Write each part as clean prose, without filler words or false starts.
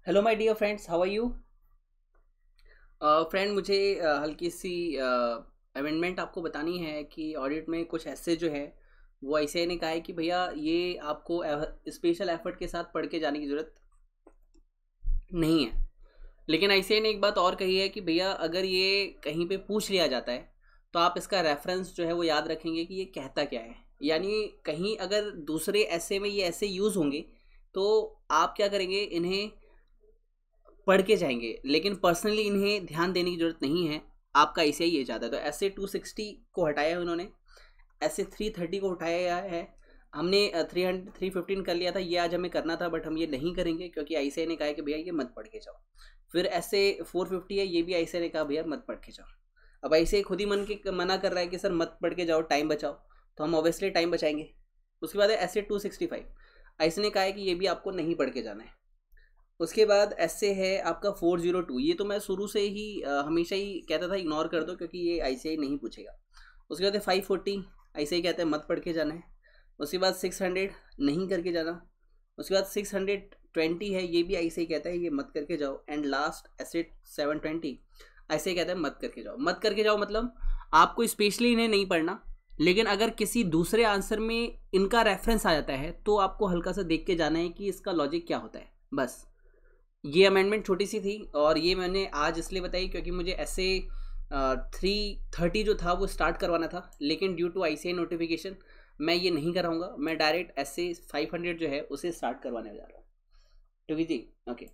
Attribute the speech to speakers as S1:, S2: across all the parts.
S1: Hello my dear friends, how are you. Friend, मुझे हल्की सी amendment आपको बतानी है कि ऑडिट में कुछ ऐसे जो है वो ICAI ने कहा है कि भैया ये आपको स्पेशल एफर्ट के साथ पढ़ के जाने की ज़रूरत नहीं है। लेकिन ICAI ने एक बात और कही है कि भैया अगर ये कहीं पे पूछ लिया जाता है तो आप इसका रेफरेंस जो है वो याद रखेंगे कि ये कहता क्या है। यानी कहीं अगर दूसरे ऐसे में ये ऐसे यूज़ होंगे तो आप क्या करेंगे, इन्हें पढ़ के जाएंगे, लेकिन पर्सनली इन्हें ध्यान देने की जरूरत नहीं है। आपका ICAI ये चाहता है, तो ऐसे 260 को हटाया है उन्होंने, ऐसे 330 को उठाया है। हमने 315 कर लिया था, ये आज हमें करना था बट हम ये नहीं करेंगे क्योंकि ICAI ने कहा है कि भैया ये मत पढ़ के जाओ। फिर ऐसे 450 है, ये भी ICAI ने कहा भैया मत पढ़ के जाओ। अब ICAI खुद ही मना कर रहा है कि सर मत पढ़ के जाओ, टाइम बचाओ, तो हम ऑब्वियसली टाइम बचाएंगे। उसके बाद है ऐसे 265, ICAI ने कहा है कि ये भी आपको नहीं पढ़ के जाना है। उसके बाद ऐसे है आपका 402, ये तो मैं शुरू से ही हमेशा ही कहता था इग्नोर कर दो क्योंकि ये ICAI नहीं पूछेगा। उसके बाद 540, ICAI कहते हैं मत पढ़ के जाना है। उसके बाद 600 नहीं करके जाना। उसके बाद 620 है, ये भी ICAI कहता है ये मत करके जाओ। एंड लास्ट एसेट 720, ICAI कहता है मत करके जाओ। मत करके जाओ मतलब आपको स्पेशली इन्हें नहीं पढ़ना, लेकिन अगर किसी दूसरे आंसर में इनका रेफरेंस आ जाता है तो आपको हल्का सा देख के जाना है कि इसका लॉजिक क्या होता है। बस ये अमेंडमेंट छोटी सी थी और ये मैंने आज इसलिए बताई क्योंकि मुझे ऐसे 330 जो था वो स्टार्ट करवाना था, लेकिन ड्यू टू ICAI नोटिफिकेशन मैं ये नहीं कराऊंगा। मैं डायरेक्ट ऐसे 500 जो है उसे स्टार्ट करवाने जा रहा हूँ। ठीक है जी, okay.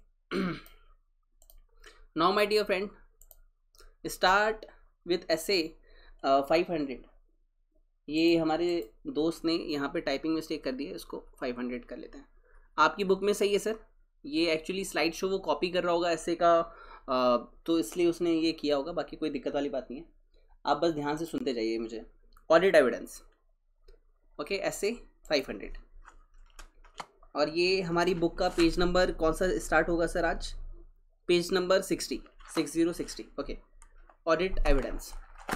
S1: Now my dear friend, start with ऐसे 500। ये हमारे दोस्त ने यहाँ पे टाइपिंग मिस्टेक कर दी है, इसको 500 कर लेते हैं। आपकी बुक में सही है सर, ये एक्चुअली स्लाइड शो वो कॉपी कर रहा होगा ऐसे का, तो इसलिए उसने ये किया होगा, बाकी कोई दिक्कत वाली बात नहीं है। आप बस ध्यान से सुनते जाइए मुझे। ऑडिट एविडेंस, ओके, ऐसे 500। और ये हमारी बुक का पेज नंबर कौन सा स्टार्ट होगा सर आज? Page number 60, okay. Audit evidence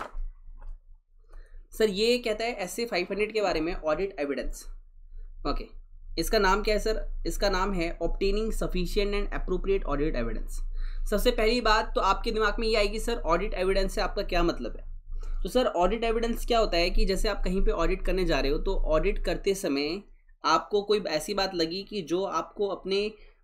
S1: sir ये कहता है ऐसे 500 के बारे में, ऑडिट एविडेंस, ओके। इसका नाम क्या है सर? इसका नाम है obtaining sufficient and appropriate audit evidence. सबसे पहली बात तो आपके दिमाग में ये आएगी सर ऑडिट एविडेंस से आपका क्या मतलब है। तो सर ऑडिट एविडेंस क्या होता है कि जैसे आप कहीं पे ऑडिट करने जा रहे हो तो ऑडिट करते समय आपको कोई ऐसी बात लगी कि जो आपको अपने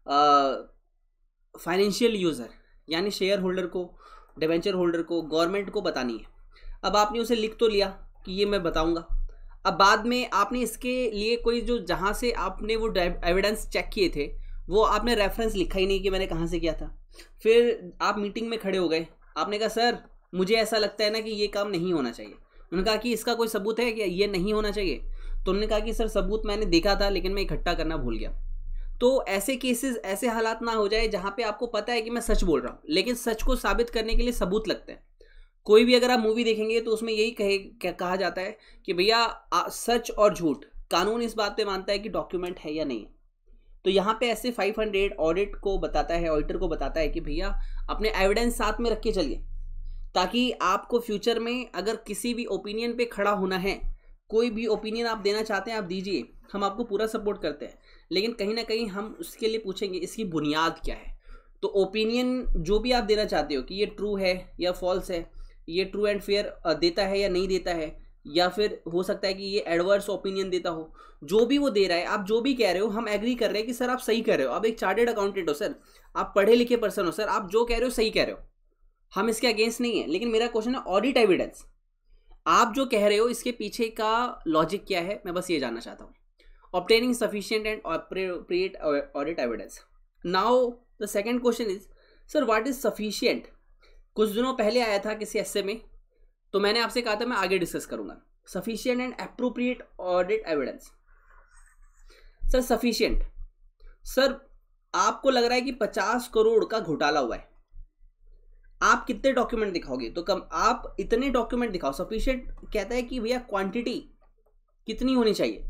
S1: फाइनेंशियल यूज़र यानी शेयर होल्डर को, डिवेंचर होल्डर को, गवर्नमेंट को बतानी है। अब आपने उसे लिख तो लिया कि ये मैं बताऊंगा, अब बाद में आपने इसके लिए कोई जो जहाँ से आपने वो एविडेंस चेक किए थे वो आपने रेफरेंस लिखा ही नहीं कि मैंने कहाँ से किया था। फिर आप मीटिंग में खड़े हो गए, आपने कहा सर मुझे ऐसा लगता है ना कि ये काम नहीं होना चाहिए। उन्होंने कहा कि इसका कोई सबूत है कि ये नहीं होना चाहिए? तो उन्होंने कहा कि सर सबूत मैंने देखा था लेकिन मैं इकट्ठा करना भूल गया। तो ऐसे केसेस, ऐसे हालात ना हो जाए जहाँ पे आपको पता है कि मैं सच बोल रहा हूँ लेकिन सच को साबित करने के लिए सबूत लगते हैं। कोई भी अगर आप मूवी देखेंगे तो उसमें यही कहा जाता है कि भैया सच और झूठ, कानून इस बात पे मानता है कि डॉक्यूमेंट है या नहीं है। तो यहाँ पे ऐसे 500 ऑडिट को बताता है, ऑडिटर को बताता है कि भैया अपने एविडेंस साथ में रख के चलिए, ताकि आपको फ्यूचर में अगर किसी भी ओपिनियन पे खड़ा होना है, कोई भी ओपिनियन आप देना चाहते हैं आप दीजिए, हम आपको पूरा सपोर्ट करते हैं, लेकिन कहीं ना कहीं हम उसके लिए पूछेंगे इसकी बुनियाद क्या है। तो ओपिनियन जो भी आप देना चाहते हो कि ये ट्रू है या फॉल्स है, ये ट्रू एंड फेयर देता है या नहीं देता है, या फिर हो सकता है कि ये एडवर्स ओपिनियन देता हो, जो भी वो दे रहा है, आप जो भी कह रहे हो हम एग्री कर रहे हैं कि सर आप सही कह रहे हो। आप एक चार्टेड अकाउंटेंट हो सर, आप पढ़े लिखे पर्सन हो सर, आप जो कह रहे हो सही कह रहे हो, हम इसके अगेंस्ट नहीं है। लेकिन मेरा क्वेश्चन है ऑडिट एविडेंस, आप जो कह रहे हो इसके पीछे का लॉजिक क्या है, मैं बस ये जानना चाहता हूँ। Obtaining sufficient and appropriate audit evidence. Now the second question is sir what is sufficient? कुछ दिनों पहले आया था किसी ऐसे में, तो मैंने आपसे कहा था मैं आगे डिस्कस करूंगा। Sufficient and appropriate audit evidence. Sir sufficient, sir आपको लग रहा है कि 50 करोड़ का घोटाला हुआ है, आप कितने डॉक्यूमेंट दिखाओगे? तो कम, आप इतने डॉक्यूमेंट दिखाओ। सफिशिएंट कहता है कि भैया क्वांटिटी कितनी होनी चाहिए।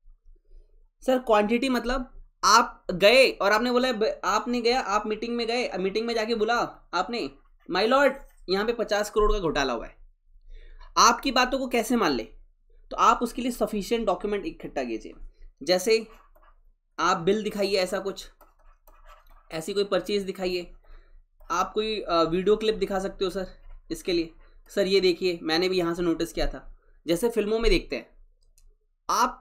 S1: सर क्वांटिटी मतलब आप गए और आपने बोला, आपने गया, आप मीटिंग में गए, मीटिंग में जाके बोला आपने माय लॉर्ड यहाँ पे 50 करोड़ का घोटाला हुआ है, आपकी बातों को कैसे मान ले? तो आप उसके लिए सफिशिएंट डॉक्यूमेंट इकट्ठा कीजिए। जैसे आप बिल दिखाइए, ऐसा कुछ ऐसी कोई परचेज दिखाइए। आप कोई वीडियो क्लिप दिखा सकते हो सर इसके लिए। सर ये देखिए मैंने भी यहाँ से नोटिस किया था, जैसे फिल्मों में देखते हैं आप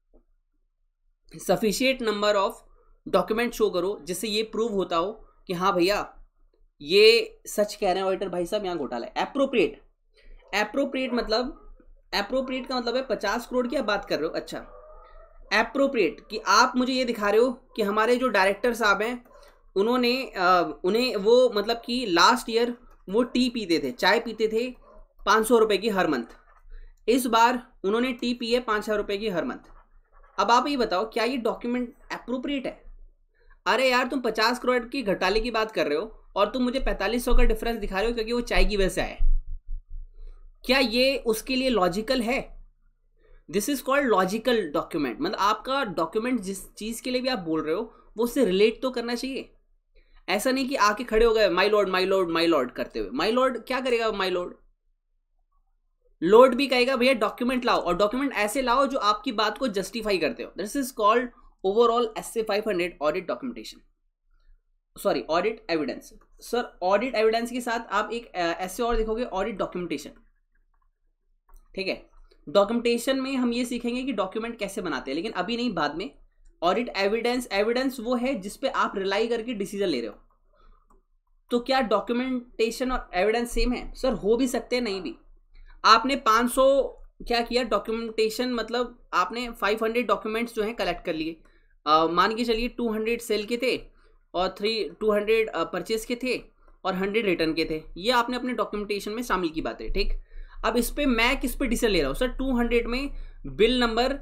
S1: sufficient number of document show करो जिससे ये प्रूव होता हो कि हाँ भैया ये सच कह रहे हैं ऑडिटर भाई साहब, यहाँ घोटाला है। एप्रोप्रिएट, एप्रोप्रिएट मतलब, एप्रोप्रिएट का मतलब है 50 करोड़ की आप बात कर रहे हो। अच्छा, एप्रोप्रिएट कि आप मुझे ये दिखा रहे हो कि हमारे जो डायरेक्टर साहब हैं उन्होंने उन्हें वो मतलब कि लास्ट ईयर वो टी पीते थे, चाय पीते थे 500 रुपये की हर मंथ, इस बार उन्होंने टी पी है 5,000 रुपये की हर मंथ। अब आप ये बताओ क्या ये डॉक्यूमेंट एप्रोप्रिएट है? अरे यार तुम 50 करोड़ की घोटाले की बात कर रहे हो और तुम मुझे 4500 का डिफरेंस दिखा रहे हो क्योंकि वो चाय की वजह से आया। क्या ये उसके लिए लॉजिकल है? This is called logical document. मतलब आपका डॉक्यूमेंट जिस चीज के लिए भी आप बोल रहे हो वो उससे रिलेट तो करना चाहिए। ऐसा नहीं कि आके खड़े हो गए my lord my lord my lord करते हुए। माई लॉर्ड क्या करेगा माई लॉर्ड? लॉर्ड भी कहेगा भैया डॉक्यूमेंट लाओ, और डॉक्यूमेंट ऐसे लाओ जो आपकी बात को जस्टिफाई करते हो। This is called overall SA 500 audit documentation, sorry audit evidence. Sir audit evidence के साथ आप एक ऐसे और देखोगे ऑडिट डॉक्यूमेंटेशन। ठीक है, डॉक्यूमेंटेशन में हम ये सीखेंगे कि डॉक्यूमेंट कैसे बनाते हैं, लेकिन अभी नहीं, बाद में। ऑडिट एविडेंस, एविडेंस वो है जिसपे आप रिलाई करके डिसीजन ले रहे हो। तो क्या डॉक्यूमेंटेशन और एविडेंस सेम है? सर हो भी सकते हैं, नहीं भी। आपने 500 क्या किया डॉक्यूमेंटेशन, मतलब आपने 500 डॉक्यूमेंट्स जो हैं कलेक्ट कर लिए। मान के चलिए 200 सेल के थे और 200 परचेज के थे और 100 रिटर्न के थे। ये आपने अपने डॉक्यूमेंटेशन में शामिल की बात है। ठीक, अब इस पे मैं किस पे डिसीजन ले रहा हूँ? सर 200 में बिल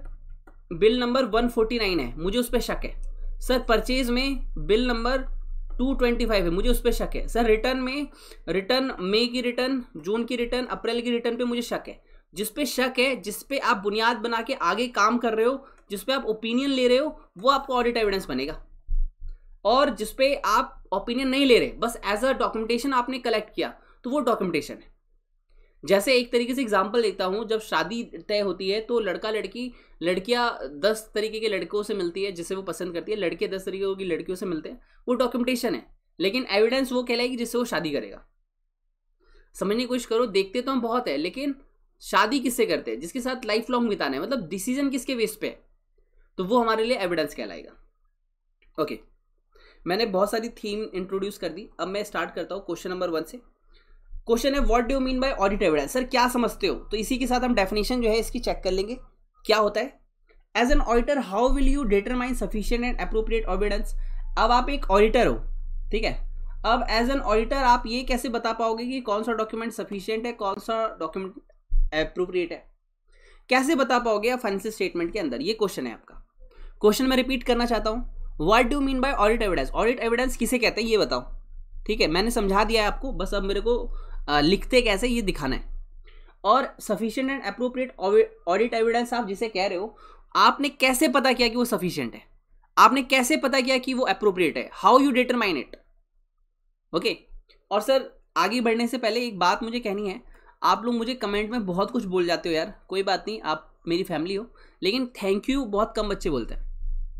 S1: नंबर 149 है, मुझे उस पर शक है। सर परचेज में बिल नंबर 225 है, मुझे उस पर शक है। सर रिटर्न में, रिटर्न मई की रिटर्न, जून की रिटर्न, अप्रैल की रिटर्न पे मुझे शक है। जिस पे शक है, जिस पे आप बुनियाद बना के आगे काम कर रहे हो, जिस पे आप ओपिनियन ले रहे हो, वो आपको ऑडिट एविडेंस बनेगा। और जिस पे आप ओपिनियन नहीं ले रहे, बस एज अ डॉक्यूमेंटेशन आपने कलेक्ट किया, तो वो डॉक्यूमेंटेशन है। जैसे एक तरीके से एग्जांपल देता हूं, जब शादी तय होती है तो लड़का लड़की, लड़कियां 10 तरीके के लड़कों से मिलती है जिसे वो पसंद करती है, लड़के 10 तरीके की लड़कियों से मिलते हैं, वो डॉक्यूमेंटेशन है। लेकिन एविडेंस वो कहलाएगी जिससे वो शादी करेगा। समझने की कोशिश करो, देखते तो हम बहुत है, लेकिन शादी किससे करते हैं? जिसके साथ लाइफ लॉन्ग बिताना है, मतलब डिसीजन किसके बेस पे है, तो वो हमारे लिए एविडेंस कहलाएगा। ओके, मैंने बहुत सारी थीम इंट्रोड्यूस कर दी। अब मैं स्टार्ट करता हूँ क्वेश्चन नंबर 1 से। क्वेश्चन है what do you mean by audit evidence? Sir क्या समझते हो? तो इसी के साथ हम डेफिनेशन जो है इसकी चेक कर लेंगे क्या होता है। As an auditor how will you determine sufficient and appropriate evidence? अब आप एक ऑडिटर हो, ठीक है। अब एज एन ऑडिटर आप ये कैसे बता पाओगे कि कौन सा डॉक्यूमेंट सफिशिएंट है, कौन सा डॉक्यूमेंट एप्रोप्रिएट है? कैसे बता पाओगे आप फाइनेंशियल स्टेटमेंट के अंदर? ये क्वेश्चन है आपका। क्वेश्चन मैं रिपीट करना चाहता हूँ, what do you mean by audit evidence? Audit evidence किसे कहते हैं ये बताओ, ठीक है। मैंने समझा दिया है आपको, बस अब मेरे को लिखते कैसे ये दिखाना है। और sufficient and appropriate audit evidence आप जिसे कह रहे हो, आपने कैसे पता किया कि वो सफिशिएंट है? आपने कैसे पता किया कि वो एप्रोप्रिएट है? How you determine it? Okay. और सर आगे बढ़ने से पहले एक बात मुझे कहनी है, आप लोग मुझे कमेंट में बहुत कुछ बोल जाते हो यार, कोई बात नहीं, आप मेरी फैमिली हो, लेकिन थैंक यू बहुत कम बच्चे बोलते हैं,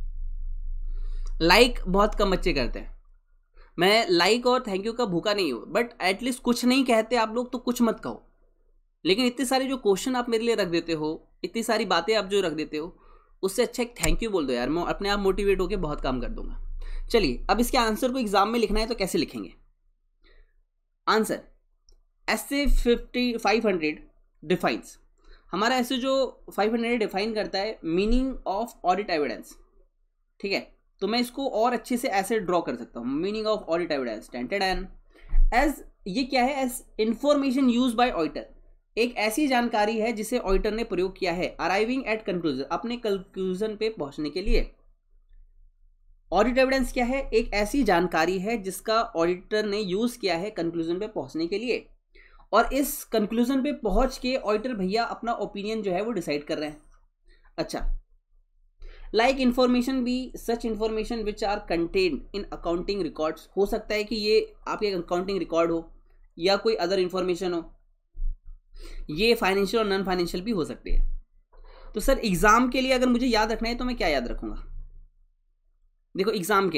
S1: लाइक बहुत कम बच्चे करते हैं। मैं लाइक और थैंक यू का भूखा नहीं हूँ, बट एटलीस्ट कुछ नहीं कहते आप लोग तो कुछ मत कहो। लेकिन इतने सारे जो क्वेश्चन आप मेरे लिए रख देते हो, इतनी सारी बातें आप जो रख देते हो, उससे अच्छा एक थैंक यू बोल दो यार, मैं अपने आप मोटिवेट होकर बहुत काम कर दूंगा। चलिए अब इसके आंसर को एग्जाम में लिखना है तो कैसे लिखेंगे? आंसर ऐसे 500 डिफाइंस, हमारा ऐसे जो 500 डिफाइन करता है मीनिंग ऑफ ऑडिट एविडेंस, ठीक है। तो मैं इसको और अच्छे से ऐसे ड्रॉ कर सकता हूँ, meaning of audit evidence as, ये क्या है? As information use by auditor, एक ऐसी जानकारी है जिसे ऑडिटर ने प्रयोग किया है, अराइविंग एट कंक्लूजन, अपने कंक्लूजन पे पहुंचने के लिए। ऑडिट एविडेंस क्या है? एक ऐसी जानकारी है जिसका ऑडिटर ने यूज किया है कंक्लूजन पे पहुंचने के लिए, और इस कंक्लूजन पे पहुंच के ऑडिटर भैया अपना ओपिनियन जो है वो डिसाइड कर रहे हैं। अच्छा, लाइक इंफॉर्मेशन भी such information which are contained in accounting records, हो सकता है कि ये आपके अकाउंटिंग रिकॉर्ड हो या कोई अदर इंफॉर्मेशन हो, ये फाइनेंशियल और नॉन फाइनेंशियल भी हो सकती है। तो सर एग्जाम के लिए अगर मुझे याद रखना है तो मैं क्या याद रखूंगा? देखो एग्जाम के लिए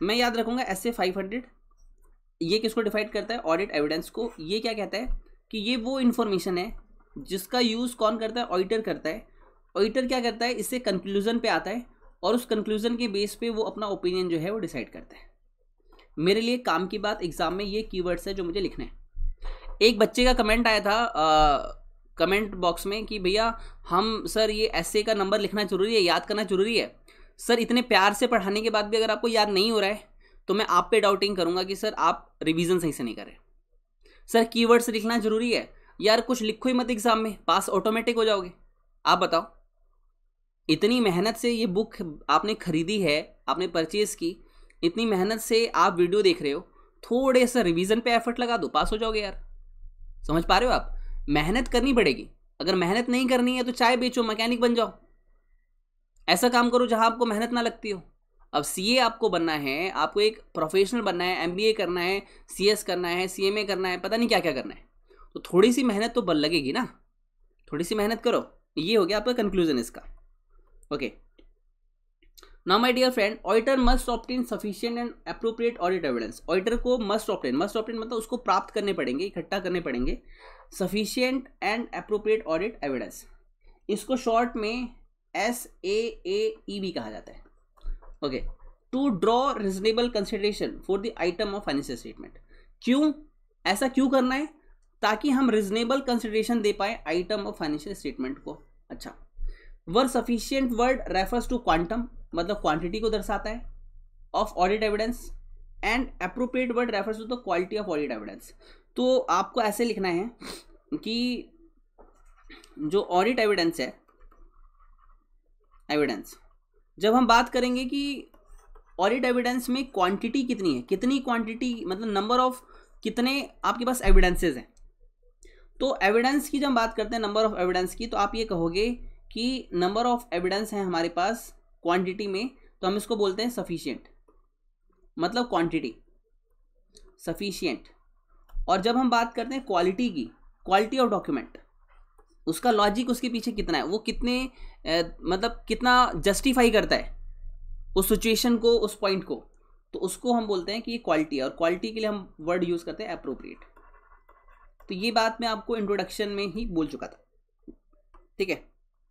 S1: मैं याद रखूंगा ऐसे 500। ये किसको डिफाइड करता है? ऑडिट एविडेंस को। ये क्या कहता है कि ये वो इन्फॉर्मेशन है जिसका यूज़ कौन करता है? ऑडिटर करता है। ऑडिटर क्या करता है? इससे कंक्लूजन पे आता है और उस कंक्लूजन के बेस पे वो अपना ओपिनियन जो है वो डिसाइड करता है। मेरे लिए काम की बात एग्जाम में ये कीवर्ड्स है जो मुझे लिखने हैं। एक बच्चे का कमेंट आया था कमेंट बॉक्स में कि भैया हम सर ये ऐसे का नंबर लिखना जरूरी है, याद करना जरूरी है। सर इतने प्यार से पढ़ाने के बाद भी अगर आपको याद नहीं हो रहा है तो मैं आप पे डाउटिंग करूंगा कि सर आप रिवीजन सही से नहीं करें। सर कीवर्ड्स लिखना जरूरी है। यार कुछ लिखो ही मत एग्जाम में, पास ऑटोमेटिक हो जाओगे। आप बताओ, इतनी मेहनत से ये बुक आपने खरीदी है, आपने परचेज की, इतनी मेहनत से आप वीडियो देख रहे हो, थोड़े सा रिवीजन पे एफर्ट लगा दो, पास हो जाओगे यार। समझ पा रहे हो आप? मेहनत करनी पड़ेगी। अगर मेहनत नहीं करनी है तो चाय बेचो, मैकेनिक बन जाओ, ऐसा काम करो जहां आपको मेहनत ना लगती हो। अब सीए आपको बनना है, आपको एक प्रोफेशनल बनना है, एमबीए करना है, सीएस करना है, सीएमए करना है, पता नहीं क्या क्या करना है, तो थोड़ी सी मेहनत तो बल लगेगी ना। थोड़ी सी मेहनत करो। ये हो गया आपका कंक्लूजन इसका। Okay, now my dear friend, auditor must obtain sufficient and appropriate audit evidence. Auditor को मस्ट ऑब्टेन मतलब उसको प्राप्त करने पड़ेंगे, इकट्ठा करने पड़ेंगे sufficient and appropriate audit evidence. इसको शॉर्ट में SAAEB कहा जाता है। Okay, to draw reasonable consideration for the item of financial statement. क्यों ऐसा क्यों करना है? ताकि हम रिजनेबल कंसिडरेशन दे पाए आइटम ऑफ फाइनेंशियल स्टेटमेंट को। अच्छा, where sufficient word refers to quantum मतलब क्वांटिटी को दर्शाता है of audit evidence, and appropriate word refers to the quality of audit evidence. तो आपको ऐसे लिखना है कि जो ऑडिट एविडेंस है, एविडेंस, जब हम बात करेंगे कि ऑडिट एविडेंस में क्वांटिटी कितनी है, कितनी क्वांटिटी मतलब नंबर ऑफ कितने आपके पास एविडेंसेस हैं। तो एविडेंस की जब हम बात करते हैं नंबर ऑफ एविडेंस की, तो आप ये कहोगे कि नंबर ऑफ एविडेंस है हमारे पास क्वांटिटी में, तो हम इसको बोलते हैं सफिशिएंट, मतलब क्वांटिटी सफिशिएंट। और जब हम बात करते हैं क्वालिटी की, क्वालिटी ऑफ डॉक्यूमेंट, उसका लॉजिक उसके पीछे कितना है, वो कितने मतलब कितना जस्टिफाई करता है उस सिचुएशन को, उस पॉइंट को, तो उसको हम बोलते हैं कि ये क्वालिटी है। और क्वालिटी के लिए हम वर्ड यूज करते हैं एप्रोप्रिएट। तो ये बात मैं आपको इंट्रोडक्शन में ही बोल चुका था, ठीक है।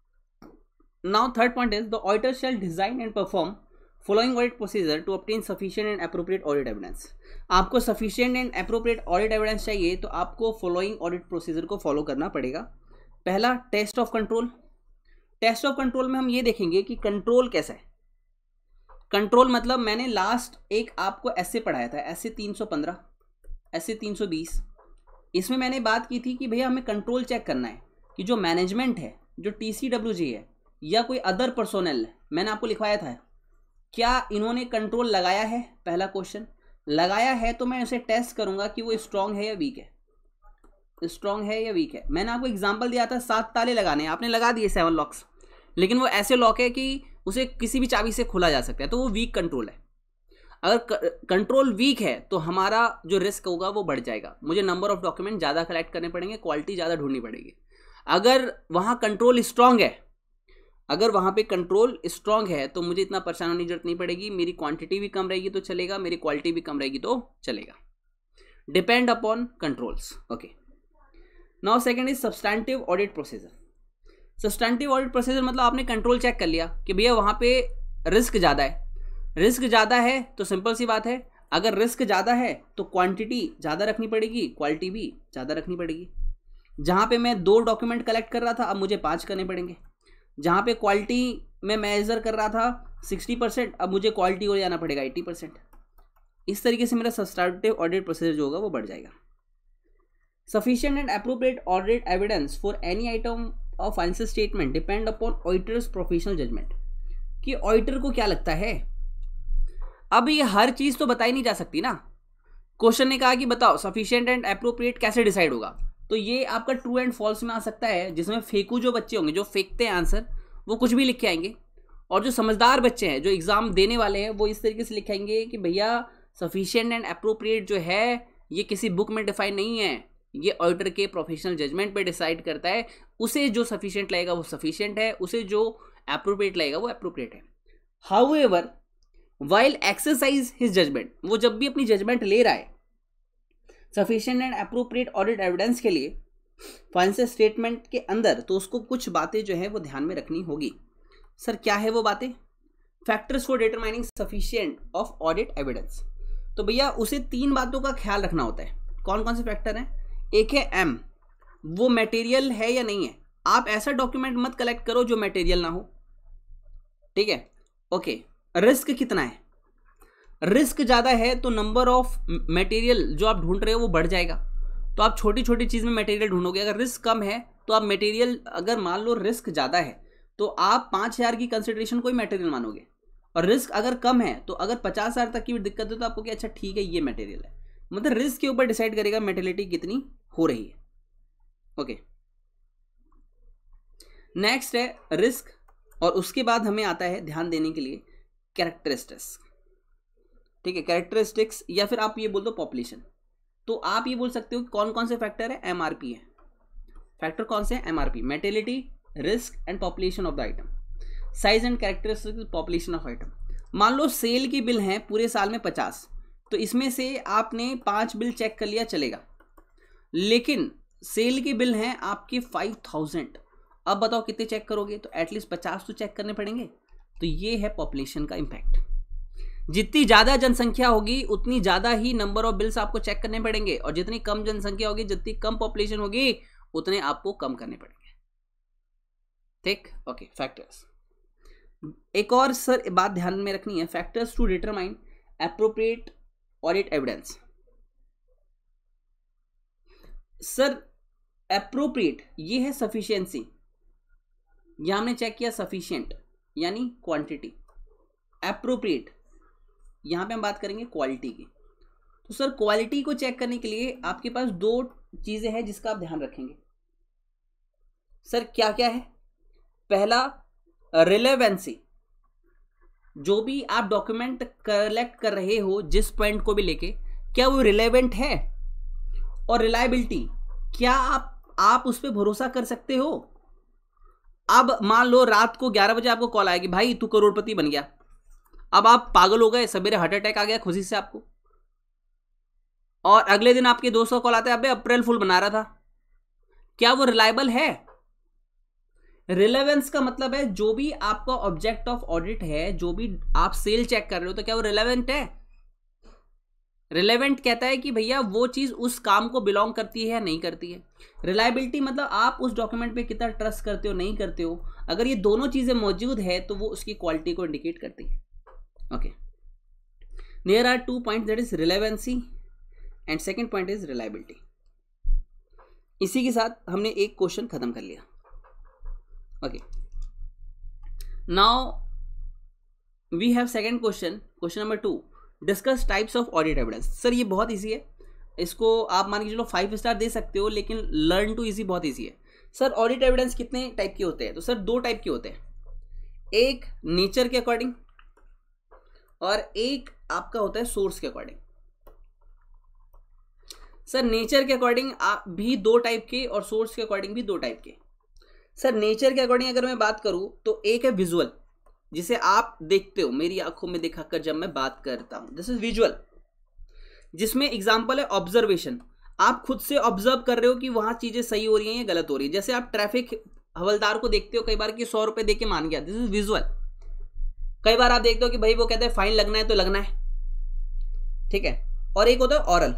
S1: Now third point is the auditor shall design and perform following audit procedure to obtain sufficient and appropriate audit evidence. आपको sufficient and appropriate audit evidence चाहिए तो आपको फॉलोइंग ऑडिट प्रोसीजर को फॉलो करना पड़ेगा। पहला, test of control. Test of control में हम ये देखेंगे कि कंट्रोल कैसा है। कंट्रोल मतलब मैंने लास्ट एक आपको ऐसे पढ़ाया था, ऐसे 315, ऐसे 320। इसमें मैंने बात की थी कि भैया हमें कंट्रोल चेक करना है कि जो मैनेजमेंट है, जो TCWG है या कोई अदर पर्सोनल है, मैंने आपको लिखवाया था, क्या इन्होंने कंट्रोल लगाया है। पहला क्वेश्चन, लगाया है तो मैं उसे टेस्ट करूंगा कि वो स्ट्रांग है या वीक है, स्ट्रांग है या वीक है। मैंने आपको एग्जांपल दिया था 7 ताले लगाने, आपने लगा दिए 7 लॉक्स, लेकिन वो ऐसे लॉक है कि उसे किसी भी चाबी से खोला जा सकता है, तो वो वीक कंट्रोल है। अगर कंट्रोल वीक है तो हमारा जो रिस्क होगा वो बढ़ जाएगा, मुझे नंबर ऑफ डॉक्यूमेंट ज़्यादा कलेक्ट करने पड़ेंगे, क्वालिटी ज़्यादा ढूंढनी पड़ेगी। अगर वहाँ कंट्रोल स्ट्रांग है, अगर वहाँ पे कंट्रोल स्ट्रांग है तो मुझे इतना परेशान होने की जरूरत नहीं पड़ेगी, मेरी क्वांटिटी भी कम रहेगी तो चलेगा, मेरी क्वालिटी भी कम रहेगी तो चलेगा। Depend upon controls. Okay, now second is substantive audit procedure. Substantive audit procedure मतलब आपने कंट्रोल चेक कर लिया कि भैया वहाँ पे रिस्क ज़्यादा है। रिस्क ज़्यादा है तो सिंपल सी बात है, अगर रिस्क ज़्यादा है तो क्वांटिटी ज़्यादा रखनी पड़ेगी, क्वालिटी भी ज़्यादा रखनी पड़ेगी। जहाँ पे मैं 2 डॉक्यूमेंट कलेक्ट कर रहा था अब मुझे 5 करने पड़ेंगे। जहाँ पे क्वालिटी में मेजर कर रहा था 60%, अब मुझे क्वालिटी को जाना पड़ेगा 80%। इस तरीके से मेरा सब्सटैंटिव ऑडिट प्रोसीजर जो होगा वो बढ़ जाएगा। Sufficient and appropriate audit evidence for any item of financial statement depend upon auditor's professional judgment. कि ऑडिटर को क्या लगता है। अब ये हर चीज तो बताई नहीं जा सकती ना। क्वेश्चन ने कहा कि बताओ सफिशिएंट एंड एप्रोप्रिएट कैसे डिसाइड होगा, तो ये आपका ट्रू एंड फॉल्स में आ सकता है, जिसमें फेकू जो बच्चे होंगे जो फेंकते हैं आंसर, वो कुछ भी लिख के आएंगे, और जो समझदार बच्चे हैं जो एग्जाम देने वाले हैं वो इस तरीके से लिखेंगे कि भैया सफिशिएंट एंड एप्रोप्रिएट जो है ये किसी बुक में डिफाइन नहीं है, ये ऑडिटर के प्रोफेशनल जजमेंट पे डिसाइड करता है। उसे जो सफिशिएंट लगेगा वो सफिशिएंट है, उसे जो एप्रोप्रिएट लगेगा वो एप्रोप्रिएट है। However while exercise his judgment, वो जब भी अपनी जजमेंट ले रहा है sufficient and appropriate audit evidence के लिए फाइनेंशियल स्टेटमेंट के अंदर, तो उसको कुछ बातें जो है वो ध्यान में रखनी होगी। सर क्या है वो बातें? Factors for determining sufficient of audit evidence. तो भैया उसे 3 बातों का ख्याल रखना होता है। कौन कौन से फैक्टर हैं? एक है एम, वो मटेरियल है या नहीं है। आप ऐसा डॉक्यूमेंट मत कलेक्ट करो जो मटेरियल ना हो, ठीक है। ओके, रिस्क कितना है? रिस्क ज़्यादा है तो नंबर ऑफ मटेरियल जो आप ढूंढ रहे हो वो बढ़ जाएगा, तो आप छोटी छोटी चीज़ में मटेरियल ढूंढोगे। अगर रिस्क कम है तो आप मटेरियल, अगर मान लो रिस्क ज़्यादा है तो आप 5,000 की कंसिडरेशन कोई मटेरियल मानोगे, और रिस्क अगर कम है तो अगर 50,000 तक की भी दिक्कत है तो आपको क्या, अच्छा ठीक है ये मटेरियल है। मतलब रिस्क के ऊपर डिसाइड करेगा मटेरियलिटी कितनी हो रही है। ओके, नेक्स्ट है रिस्क, और उसके बाद हमें आता है ध्यान देने के लिए कैरेक्टरिस्टिक्स, ठीक है। कैरेक्टरिस्टिक्स या फिर आप ये बोल दो पॉपुलेशन। तो आप ये बोल सकते हो कि कौन कौन से फैक्टर है? एमआरपी है। फैक्टर कौन से हैं? MRP, materiality, risk and population of the item. Size and characteristics population of item. मान लो सेल की बिल हैं पूरे साल में 50, तो इसमें से आपने 5 बिल चेक कर लिया, चलेगा। लेकिन सेल की बिल हैं आपके 5,000, अब बताओ कितने चेक करोगे? तो एटलीस्ट 50 तो चेक करने पड़ेंगे। तो ये है पॉपुलेशन का इम्पैक्ट। जितनी ज़्यादा जनसंख्या होगी उतनी ज़्यादा ही नंबर ऑफ बिल्स आपको चेक करने पड़ेंगे, और जितनी कम जनसंख्या होगी, जितनी कम पॉपुलेशन होगी, उतने आपको कम करने पड़ेंगे, ठीक। Okay, factors. एक और सर बात ध्यान में रखनी है, factors to determine appropriate audit evidence. Sir appropriate ये है सफिशिएंसी, यहां हमने चेक किया सफिशिएंट यानी क्वांटिटी, एप्रोप्रिएट यहां पे हम बात करेंगे क्वालिटी की। तो सर क्वालिटी को चेक करने के लिए आपके पास 2 चीजें हैं जिसका आप ध्यान रखेंगे। सर क्या क्या है? पहला रिलेवेंसी, जो भी आप डॉक्यूमेंट कलेक्ट कर रहे हो जिस पॉइंट को भी लेके, क्या वो रिलेवेंट है? और रिलायबिलिटी, क्या आप उस पर भरोसा कर सकते हो? अब मान लो रात को 11 बजे आपको कॉल आएगी, भाई तू करोड़पति बन गया। अब आप पागल हो गए, सवेरे हार्ट अटैक आ गया खुशी से आपको, और अगले दिन आपके दोस्त का कॉल आता है, अबे अप्रैल फुल बना रहा था। क्या वो रिलायबल है? रिलेवेंस का मतलब है जो भी आपका ऑब्जेक्ट ऑफ ऑडिट है, जो भी आप सेल चेक कर रहे हो, तो क्या वो रिलेवेंट है? रिलेवेंट कहता है कि भैया वो चीज उस काम को बिलोंग करती है या नहीं करती है। रिलायबिलिटी मतलब आप उस डॉक्यूमेंट पे कितना ट्रस्ट करते हो, नहीं करते हो। अगर ये दोनों चीजें मौजूद है तो वो उसकी क्वालिटी को इंडिकेट करती है। Okay, there are 2 points, that is relevancy and second point is reliability. इसी के साथ हमने एक क्वेश्चन खत्म कर लिया। Okay, now we have second question, question number 2, discuss types of audit evidence. Sir ये बहुत इजी है, इसको आप मान के चलो 5 स्टार दे सकते हो, लेकिन लर्न टू इजी बहुत इजी है। सर ऑडिट एविडेंस कितने टाइप के होते हैं? तो सर 2 टाइप के होते हैं, एक नेचर के अकॉर्डिंग और एक आपका होता है सोर्स के अकॉर्डिंग। सर नेचर के अकॉर्डिंग भी 2 टाइप के और सोर्स के अकॉर्डिंग भी 2 टाइप के। सर नेचर के अकॉर्डिंग अगर मैं बात करूं तो एक है विजुअल, जिसे आप देखते हो मेरी आंखों में दिखाकर जब मैं बात करता हूं, दिस इज विजुअल, जिसमें एग्जांपल है ऑब्जर्वेशन। आप खुद से ऑब्जर्व कर रहे हो कि वहां चीजें सही हो रही हैं या गलत हो रही है। जैसे आप ट्रैफिक हवलदार को देखते हो कई बार कि 100 रुपए देके मान गया, दिस इज विजुअल। कई बार आप देखते हो कि भाई वो कहते हैं फाइन लगना है तो लगना है, ठीक है। और एक होता है ऑरल।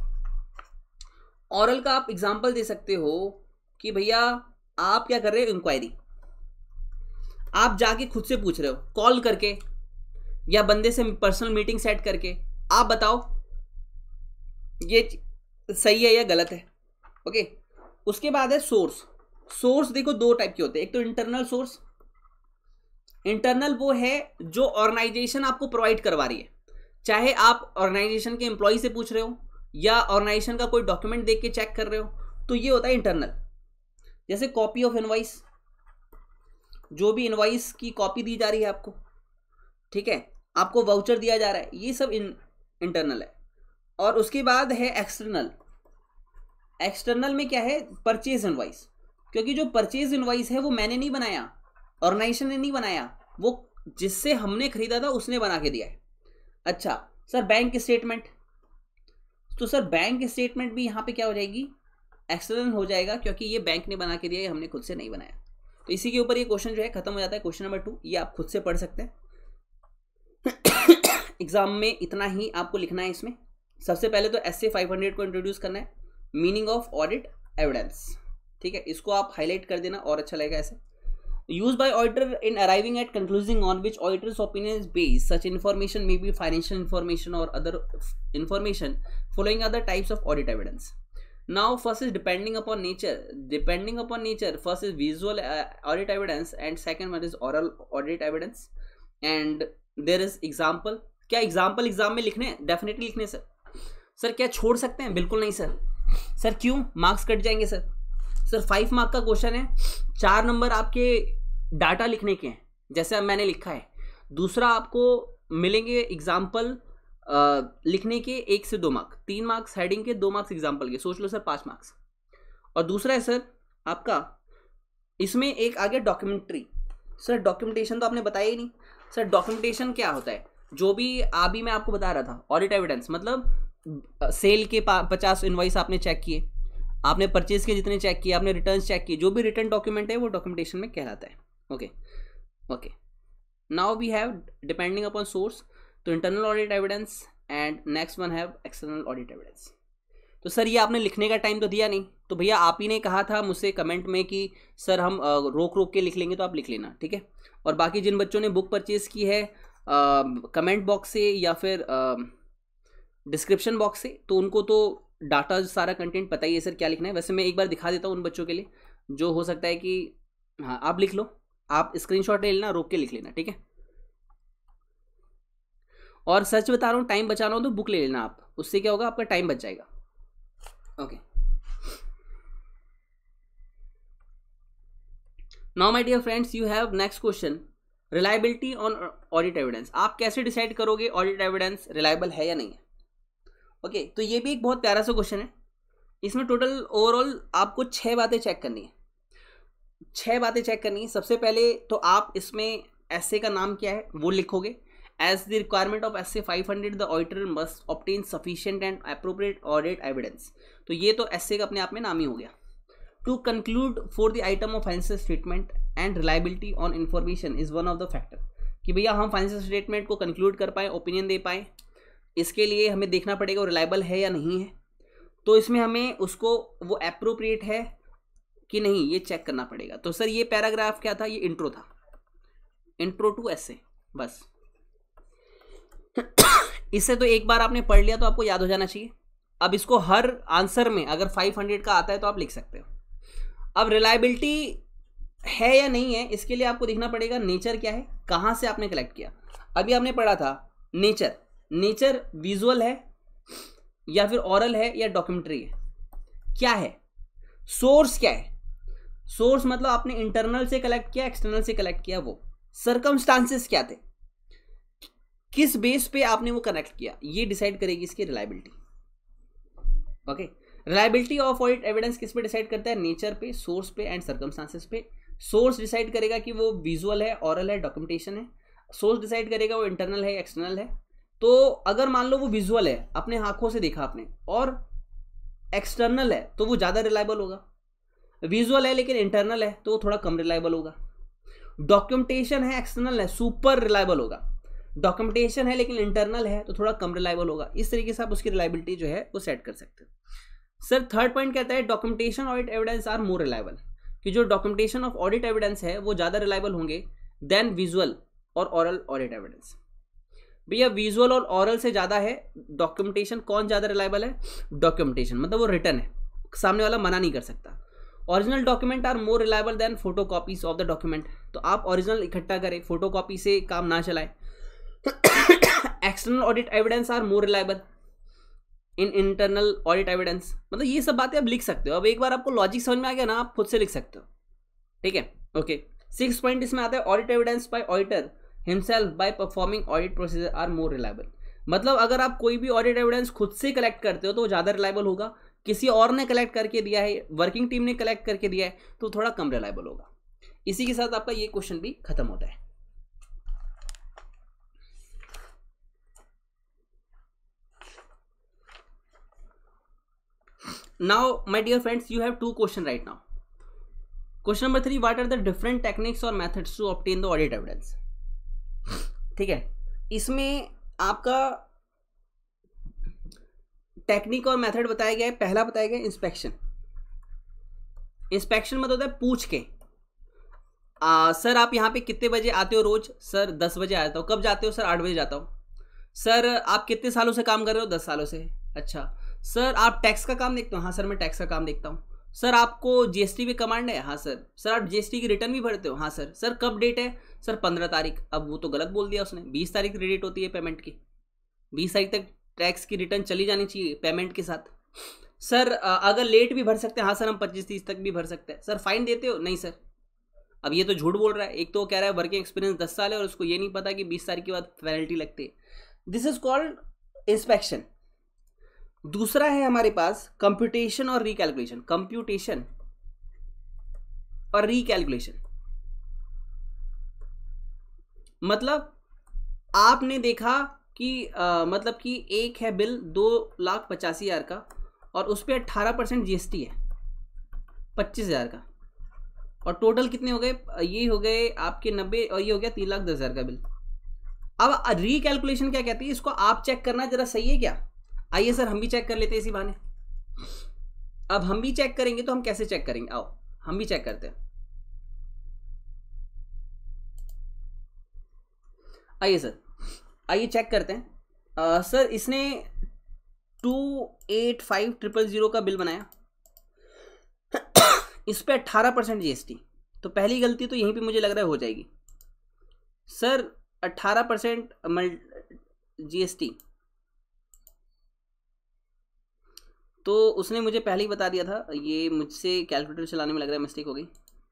S1: ऑरल का आप एग्जांपल दे सकते हो कि भैया आप क्या कर रहे हो, इंक्वायरी आप जाके खुद से पूछ रहे हो, कॉल करके या बंदे से पर्सनल मीटिंग सेट करके, आप बताओ ये सही है या गलत है। ओके, उसके बाद है सोर्स। सोर्स देखो 2 टाइप के होते हैं, एक तो इंटरनल सोर्स। इंटरनल वो है जो ऑर्गेनाइजेशन आपको प्रोवाइड करवा रही है, चाहे आप ऑर्गेनाइजेशन के एम्प्लॉय से पूछ रहे हो या ऑर्गेनाइजेशन का कोई डॉक्यूमेंट देख के चेक कर रहे हो, तो ये होता है इंटरनल। जैसे कॉपी ऑफ इनवॉइस, जो भी इनवॉइस की कॉपी दी जा रही है आपको, ठीक है, आपको वाउचर दिया जा रहा है, ये सब इंटरनल है। और उसके बाद है एक्सटर्नल। एक्सटर्नल में क्या है, परचेज इनवॉइस, क्योंकि जो परचेज इनवॉइस है वो मैंने नहीं बनाया, ऑर्गेनाइजेशन ने नहीं बनाया, वो जिससे हमने खरीदा था उसने बना के दिया है। अच्छा सर बैंक स्टेटमेंट, तो सर बैंक स्टेटमेंट भी यहाँ पे क्या हो जाएगी, एक्सटर्नल हो जाएगा, क्योंकि ये बैंक ने बना के दिया है, हमने खुद से नहीं बनाया। तो इसी के ऊपर ये क्वेश्चन जो है खत्म हो जाता है। क्वेश्चन नंबर 2 ये आप खुद से पढ़ सकते हैं। एग्जाम में इतना ही आपको लिखना है इसमें। सबसे पहले तो एसए 500 को इंट्रोड्यूस करना है, मीनिंग ऑफ ऑडिट एविडेंस, ठीक है, इसको आप हाईलाइट कर देना और अच्छा लगेगा ऐसे। Used by auditor in arriving at conclusion on which auditor's opinion is based. Such information may be financial information or other information. Following are the types of audit evidence. Now, first is depending upon nature. Depending upon nature, first is visual audit evidence, and second one is oral audit evidence. And there is example. क्या example exam में लिखने हैं? Definitely लिखने sir. Sir क्या छोड़ सकते हैं? बिल्कुल नहीं सर। सर क्यों? मार्क्स कट जाएंगे सर। सर 5 मार्क का क्वेश्चन है, 4 नंबर आपके डाटा लिखने के हैं जैसे अब मैंने लिखा है, दूसरा आपको मिलेंगे एग्जाम्पल लिखने के 1 से 2 मार्क्स, 3 मार्क्स हेडिंग के, 2 मार्क्स एग्जाम्पल के, सोच लो सर 5 मार्क्स। और दूसरा है सर आपका इसमें एक आ गया डॉक्यूमेंट्री। सर डॉक्यूमेंटेशन तो आपने बताया ही नहीं। सर डॉक्यूमेंटेशन क्या होता है? जो भी अभी मैं आपको बता रहा था, ऑडिट एविडेंस मतलब सेल के 50 इनवॉइस आपने चेक किए, आपने परचेज के जितने चेक किए, आपने रिटर्न चेक किए, जो भी रिटर्न डॉक्यूमेंट है वो डॉक्यूमेंटेशन में कहलाता है। Okay okay, now we have depending upon source, तो internal audit evidence and next one have external audit evidence. तो सर ये आपने लिखने का टाइम तो दिया नहीं, तो भैया आप ही ने कहा था मुझसे कमेंट में कि सर हम रोक रोक के लिख लेंगे, तो आप लिख लेना, ठीक है। और बाकी जिन बच्चों ने बुक परचेज की है कमेंट बॉक्स से या फिर डिस्क्रिप्शन बॉक्स से, तो उनको तो डाटा सारा कंटेंट पता ही है सर क्या लिखना है। वैसे मैं एक बार दिखा देता हूँ उन बच्चों के लिए जो हो सकता है कि हाँ आप लिख लो, आप स्क्रीनशॉट ले लेना, रोक के लिख लेना, ठीक है। और सच बता रहा हूँ, टाइम बचा रहा हूँ तो बुक ले लेना आप, उससे क्या होगा आपका टाइम बच जाएगा। Okay, now my dear friends you have next question, reliability on audit evidence. आप कैसे डिसाइड करोगे ऑडिट एविडेंस रिलायबल है या नहीं है? ओके, तो ये भी एक बहुत प्यारा सा क्वेश्चन है। इसमें टोटल ओवरऑल आपको 6 बातें चेक करनी है, 6 बातें चेक करनी है। सबसे पहले तो आप इसमें एसए का नाम क्या है वो लिखोगे। As the requirement of SA 500 the auditor must obtain sufficient and appropriate audit evidence. तो ये तो एसए का अपने आप में नाम ही हो गया। To conclude for the item of financial statement and reliability on information is one of the factor, कि भैया हम फाइनेंशियल स्टेटमेंट को कंक्लूड कर पाए, ओपिनियन दे पाए, इसके लिए हमें देखना पड़ेगा वो रिलायबल है या नहीं है। तो इसमें हमें उसको वो अप्रोप्रिएट है कि नहीं ये चेक करना पड़ेगा। तो सर ये पैराग्राफ क्या था? ये इंट्रो था, इंट्रो टू एसे, बस। इससे तो एक बार आपने पढ़ लिया तो आपको याद हो जाना चाहिए। अब इसको हर आंसर में अगर 500 का आता है तो आप लिख सकते हो। अब रिलायबिलिटी है या नहीं है इसके लिए आपको देखना पड़ेगा नेचर क्या है, कहाँ से आपने कलेक्ट किया। अभी आपने पढ़ा था नेचर, नेचर विजुअल है या फिर ऑरल है या डॉक्यूमेंट्री है, क्या है? सोर्स क्या है? सोर्स मतलब आपने इंटरनल से कलेक्ट किया, एक्सटर्नल से कलेक्ट किया, वो सर्कमस्टांसेस क्या थे, किस बेस पे आपने वो कनेक्ट किया, ये डिसाइड करेगी इसकी reliability. Okay, reliability of audit evidence किस पे डिसाइड करता है? नेचर पे, सोर्स पे एंड सर्कमस्टांसेस पे। सोर्स डिसाइड करेगा कि वो विजुअल है, ऑरल है, डॉक्यूमेंटेशन है। सोर्स डिसाइड करेगा वो इंटरनल है, एक्सटर्नल है। तो अगर मान लो वो विजुअल है, अपने आंखों से देखा आपने, और एक्सटर्नल है तो वो ज़्यादा रिलायबल होगा। विजुअल है लेकिन इंटरनल है तो वो थोड़ा कम रिलायबल होगा। डॉक्यूमेंटेशन है, एक्सटर्नल है, सुपर रिलायबल होगा। डॉक्यूमेंटेशन है लेकिन इंटरनल है तो थोड़ा कम रिलायबल होगा। इस तरीके से आप उसकी रिलायबिलिटी जो है वो सेट कर सकते हो। सर थर्ड पॉइंट कहता है documentation audit evidence are more reliable, कि जो डॉक्यूमेंटेशन ऑफ ऑडिट एविडेंस है वो ज़्यादा रिलायबल होंगे देन विजुअल और ऑरल ऑडिट एविडेंस। भैया विजुअल और ऑरल से ज़्यादा है डॉक्यूमेंटेशन, कौन ज़्यादा रिलायबल है? डॉक्यूमेंटेशन, मतलब वो रिटर्न है, सामने वाला मना नहीं कर सकता। Original document are more reliable than photo copies of the document, तो आप ओरिजिनल इकट्ठा करें, फोटो कॉपी से काम ना चलाएं। External audit evidence are more reliable in internal audit evidence. मतलब ये सब बातें आप लिख सकते हो। अब एक बार आपको लॉजिक समझ में आ गया ना, आप खुद से लिख सकते हो, ठीक है। ओके, 6 पॉइंट इसमें आता है audit evidence by auditor himself by performing audit procedure are more reliable. मतलब अगर आप कोई भी ऑडिट एविडेंस खुद से कलेक्ट करते हो तो वो ज़्यादा रिलायबल होगा, किसी और ने कलेक्ट करके दिया है, वर्किंग टीम ने कलेक्ट करके दिया है तो थोड़ा कम रिलायबल होगा। इसी के साथ आपका ये क्वेश्चन भी खत्म होता है। Now my dear friends, you have two question right now. Question number 3, what are the different techniques और methods to obtain the audit evidence. ठीक है, इसमें आपका टेक्निक और मेथड बताया गया है. पहला बताया गया इंस्पेक्शन. इंस्पेक्शन मतलब होता है पूछ के, सर आप यहाँ पे कितने बजे आते हो रोज? सर 10 बजे आता हूँ. कब जाते हो? सर 8 बजे जाता हूँ. सर आप कितने सालों से काम कर रहे हो? 10 सालों से. अच्छा. सर आप टैक्स का काम देखते हो? हाँ सर मैं टैक्स का काम देखता हूँ. सर आपको जीएसटी भी कमांड है? हाँ सर. सर आप जीएसटी की रिटर्न भी भरते हो? हाँ सर. सर कब डेट है? सर 15 तारीख. अब वो तो गलत बोल दिया उसने, 20 तारीख डेट होती है पेमेंट की. 20 तारीख तक टैक्स की रिटर्न चली जानी चाहिए पेमेंट के साथ. सर अगर लेट भी भर सकते हैं? हाँ सर हम 25-30 तक भी भर सकते हैं. सर फाइन देते हो? नहीं सर. अब ये तो झूठ बोल रहा है. एक तो कह रहा है वर्किंग एक्सपीरियंस 10 साल है और उसको ये नहीं पता कि 20 तारीख के बाद पेनल्टी लगती है. This is called inspection. दूसरा है हमारे पास कंप्यूटेशन और रिकैलकुलेशन. कंप्यूटेशन और रिकैलकुलेशन मतलब आपने देखा कि मतलब कि एक है बिल 2,85,000 का और उस पर 18% जीएसटी है 25,000 का, और टोटल कितने हो गए? ये हो गए आपके 90 और ये हो गया 3,10,000 का बिल. अब रिकैलकुलेशन क्या कहती है? इसको आप चेक करना जरा सही है क्या. आइए सर हम भी चेक कर लेते हैं इसी बहाने. अब हम भी चेक करेंगे तो हम कैसे चेक करेंगे? आओ हम भी चेक करते हैं. आइए सर, आइए चेक करते हैं. सर इसने 285,000 का बिल बनाया, इस पे 18% जीएसटी. तो पहली गलती तो यहीं पे मुझे लग रहा है हो जाएगी. सर 18% जीएसटी तो उसने मुझे पहले ही बता दिया था. ये मुझसे कैलकुलेटर चलाने में लग रहा है मिस्टेक हो गई.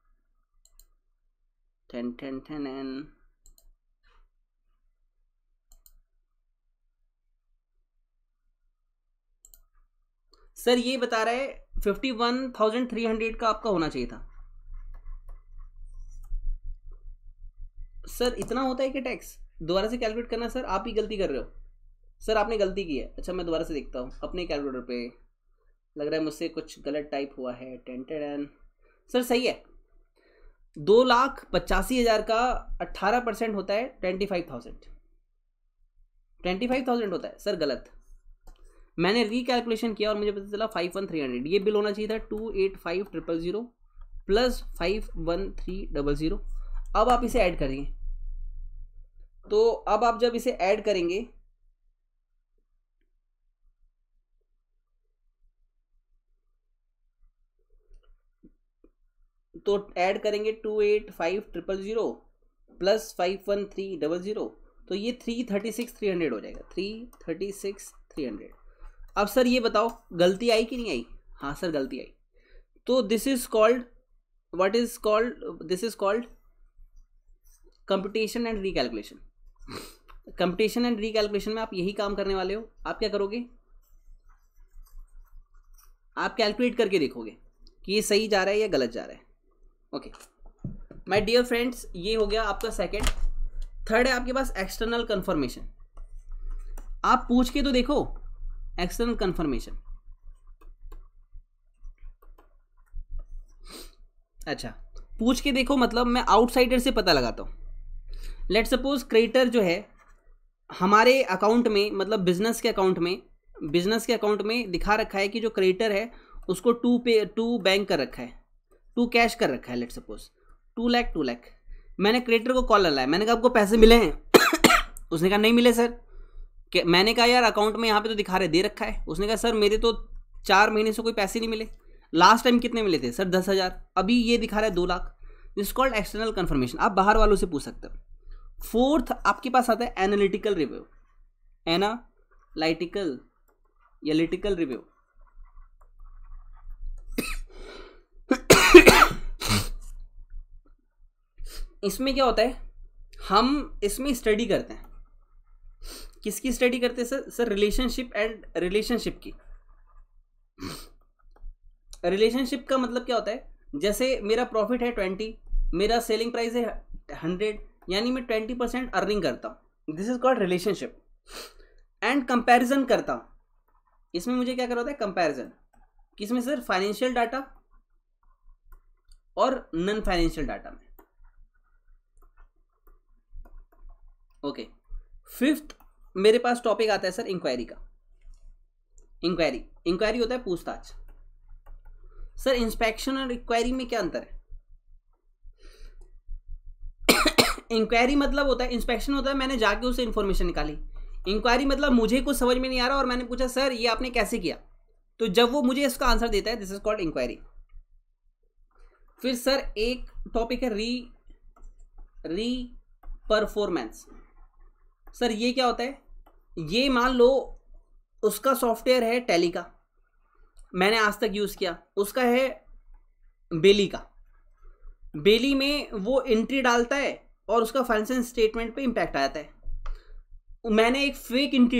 S1: 10 एंड सर ये बता रहा है 51,300 का आपका होना चाहिए था. सर इतना होता है कि टैक्स? दोबारा से कैलकुलेट करना. सर आप ही गलती कर रहे हो. सर आपने गलती की है. अच्छा मैं दोबारा से देखता हूँ अपने कैलकुलेटर पे. लग रहा है मुझसे कुछ गलत टाइप हुआ है. 10 सर सही है. 2,85,000 का 18% होता है 25,000 होता है. सर गलत. मैंने रिकैलकुलेशन किया और मुझे पता चला 51,300. ये बिल होना चाहिए था 285,000 प्लस 51,300. अब आप इसे ऐड करिए. तो अब आप जब इसे ऐड करेंगे तो ऐड करेंगे 285,000 प्लस 51,300 तो ये 336,300 हो जाएगा. 336,300. अब सर ये बताओ गलती आई कि नहीं आई? हाँ सर गलती आई. तो this is called what is called this is called computation and recalculation. Computation and recalculation में आप यही काम करने वाले हो. आप क्या करोगे? आप कैलकुलेट करके देखोगे कि ये सही जा रहा है या गलत जा रहा है. ओके माय डियर फ्रेंड्स, ये हो गया आपका सेकंड. थर्ड है आपके पास एक्सटर्नल कंफर्मेशन. आप पूछ के तो देखो एक्सटर्नल कंफर्मेशन. अच्छा पूछ के देखो मतलब मैं आउटसाइडर से पता लगाता हूँ. लेट सपोज क्रेडिटर जो है हमारे अकाउंट में मतलब बिजनेस के अकाउंट में दिखा रखा है कि जो क्रेडिटर है उसको टू बैंक कर रखा है, टू कैश कर रखा है. Let suppose 2 lakh. मैंने क्रेडिटर को कॉल लगाया. मैंने कहा आपको पैसे मिले हैं? उसने कहा नहीं मिले सर. मैंने कहा यार अकाउंट में यहाँ पे तो दिखा रहे दे रखा है. उसने कहा सर मेरे तो 4 महीने से कोई पैसे नहीं मिले. लास्ट टाइम कितने मिले थे? सर 10,000. अभी ये दिखा रहा है 2 lakh. This called external confirmation. आप बाहर वालों से पूछ सकते हो. फोर्थ आपके पास आता है एनालिटिकल रिव्यू. Analytical review. इसमें क्या होता है? हम इसमें स्टडी करते हैं. किसकी स्टडी करते हैं सर? सर रिलेशनशिप की. रिलेशनशिप का मतलब क्या होता है? जैसे मेरा प्रॉफिट है 20, मेरा सेलिंग प्राइस है 100, यानी मैं 20% अर्निंग करता हूँ. This is called relationship. And comparison करता हूँ. इसमें मुझे क्या करना होता है? कंपैरिजन. किसमें सर? फाइनेंशियल डाटा और नॉन फाइनेंशियल डाटा में। ओके, फिफ्थ मेरे पास टॉपिक आता है सर इंक्वायरी का। इंक्वायरी होता है पूछताछ। सर इंस्पेक्शन और इंक्वायरी में क्या अंतर है? इंक्वायरी मतलब होता है, इंस्पेक्शन होता है मैंने जाके उससे इंफॉर्मेशन निकाली। इंक्वायरी मतलब मुझे कुछ समझ में नहीं आ रहा और मैंने पूछा सर ये आपने कैसे किया, तो जब वो मुझे इसका आंसर देता है, दिस इज कॉल्ड इंक्वायरी। फिर सर एक टॉपिक है री परफॉर्मेंस। सर ये क्या होता है? ये मान लो उसका सॉफ्टवेयर है टैली का, मैंने आज तक यूज किया, उसका है बेली का। बेली में वो एंट्री डालता है और उसका फाइनेंशियल स्टेटमेंट पे इंपैक्ट आता है। मैंने एक फेक एंट्री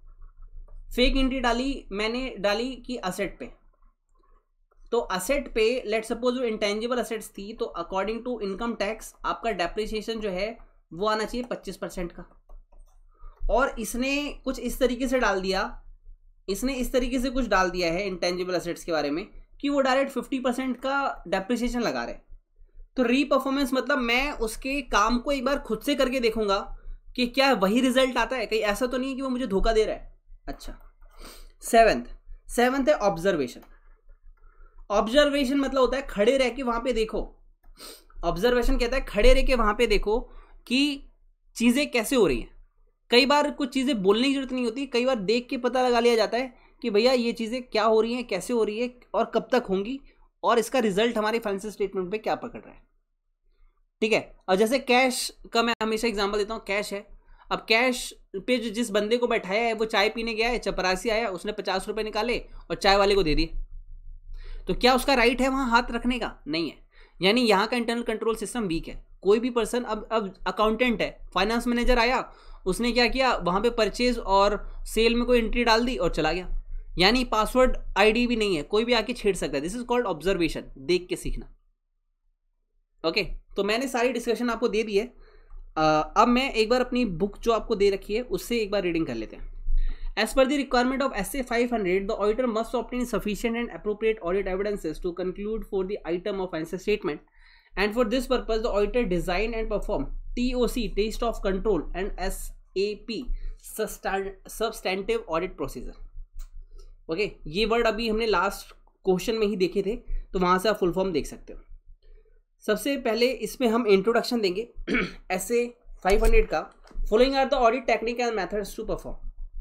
S1: डाली, मैंने डाली कि असेट पे, तो असेट पे लेट सपोज वो इंटेंजिबल असेट्स थी, तो अकॉर्डिंग टू इनकम टैक्स आपका डेप्रिसिएशन जो है वो आना चाहिए 25% का। और इसने कुछ इस तरीके से डाल दिया, कुछ डाल दिया है इंटेंजिबल असेट्स के बारे में कि वो डायरेक्ट 50% का डेप्रिसिएशन लगा रहे। तो री परफॉर्मेंस मतलब मैं उसके काम को एक बार खुद से करके देखूंगा कि क्या वही रिजल्ट आता है, कहीं ऐसा तो नहीं है कि वो मुझे धोखा दे रहा है। अच्छा, सेवेंथ है ऑब्जर्वेशन। ऑब्जर्वेशन मतलब होता है खड़े रह के वहां पे देखो। ऑब्जर्वेशन कहता है खड़े रह के वहां पे देखो कि चीजें कैसे हो रही हैं। कई बार कुछ चीजें बोलने की जरूरत नहीं होती, कई बार देख के पता लगा लिया जाता है कि भैया ये चीजें क्या हो रही हैं, कैसे हो रही है और कब तक होंगी, और इसका रिजल्ट हमारे फाइनेंशियल स्टेटमेंट पे क्या पकड़ रहा है। ठीक है। और जैसे कैश का मैं हमेशा एग्जांपल देता हूँ, कैश है, अब कैश पे जिस बंदे को बैठाया है वो चाय पीने गया है, चपरासी आया, उसने 50 रुपए निकाले और चाय वाले को दे दिए, तो क्या उसका राइट है वहां हाथ रखने का? नहीं है। यानी यहाँ का इंटरनल कंट्रोल सिस्टम वीक है। कोई भी पर्सन, अब अकाउंटेंट है, फाइनेंस मैनेजर आया, उसने क्या किया, वहां पे परचेज और सेल में कोई एंट्री डाल दी और चला गया, यानी पासवर्ड आईडी भी नहीं है, कोई भी आके छेड़ सकता है। दिस इज कॉल्ड ऑब्जर्वेशन, देख के सीखना। ओके, तो मैंने सारी डिस्कशन आपको दे दी है। अब मैं एक बार अपनी बुक जो आपको दे रखी है उससे एक बार रीडिंग कर लेते हैं। As per the requirement of SA 500, the auditor must obtain sufficient and appropriate audit evidences to conclude for the item of financial statement, and for this purpose, the auditor design and perform TOC, Taste of Control, and SAP, Substantive Audit Procedure. Okay, ये word अभी हमने last question में ही देखे थे, तो वहां से आप फुल फॉर्म देख सकते हो। सबसे पहले इसमें हम इंट्रोडक्शन देंगे SA 500 का। Following are the audit technique and methods to perform.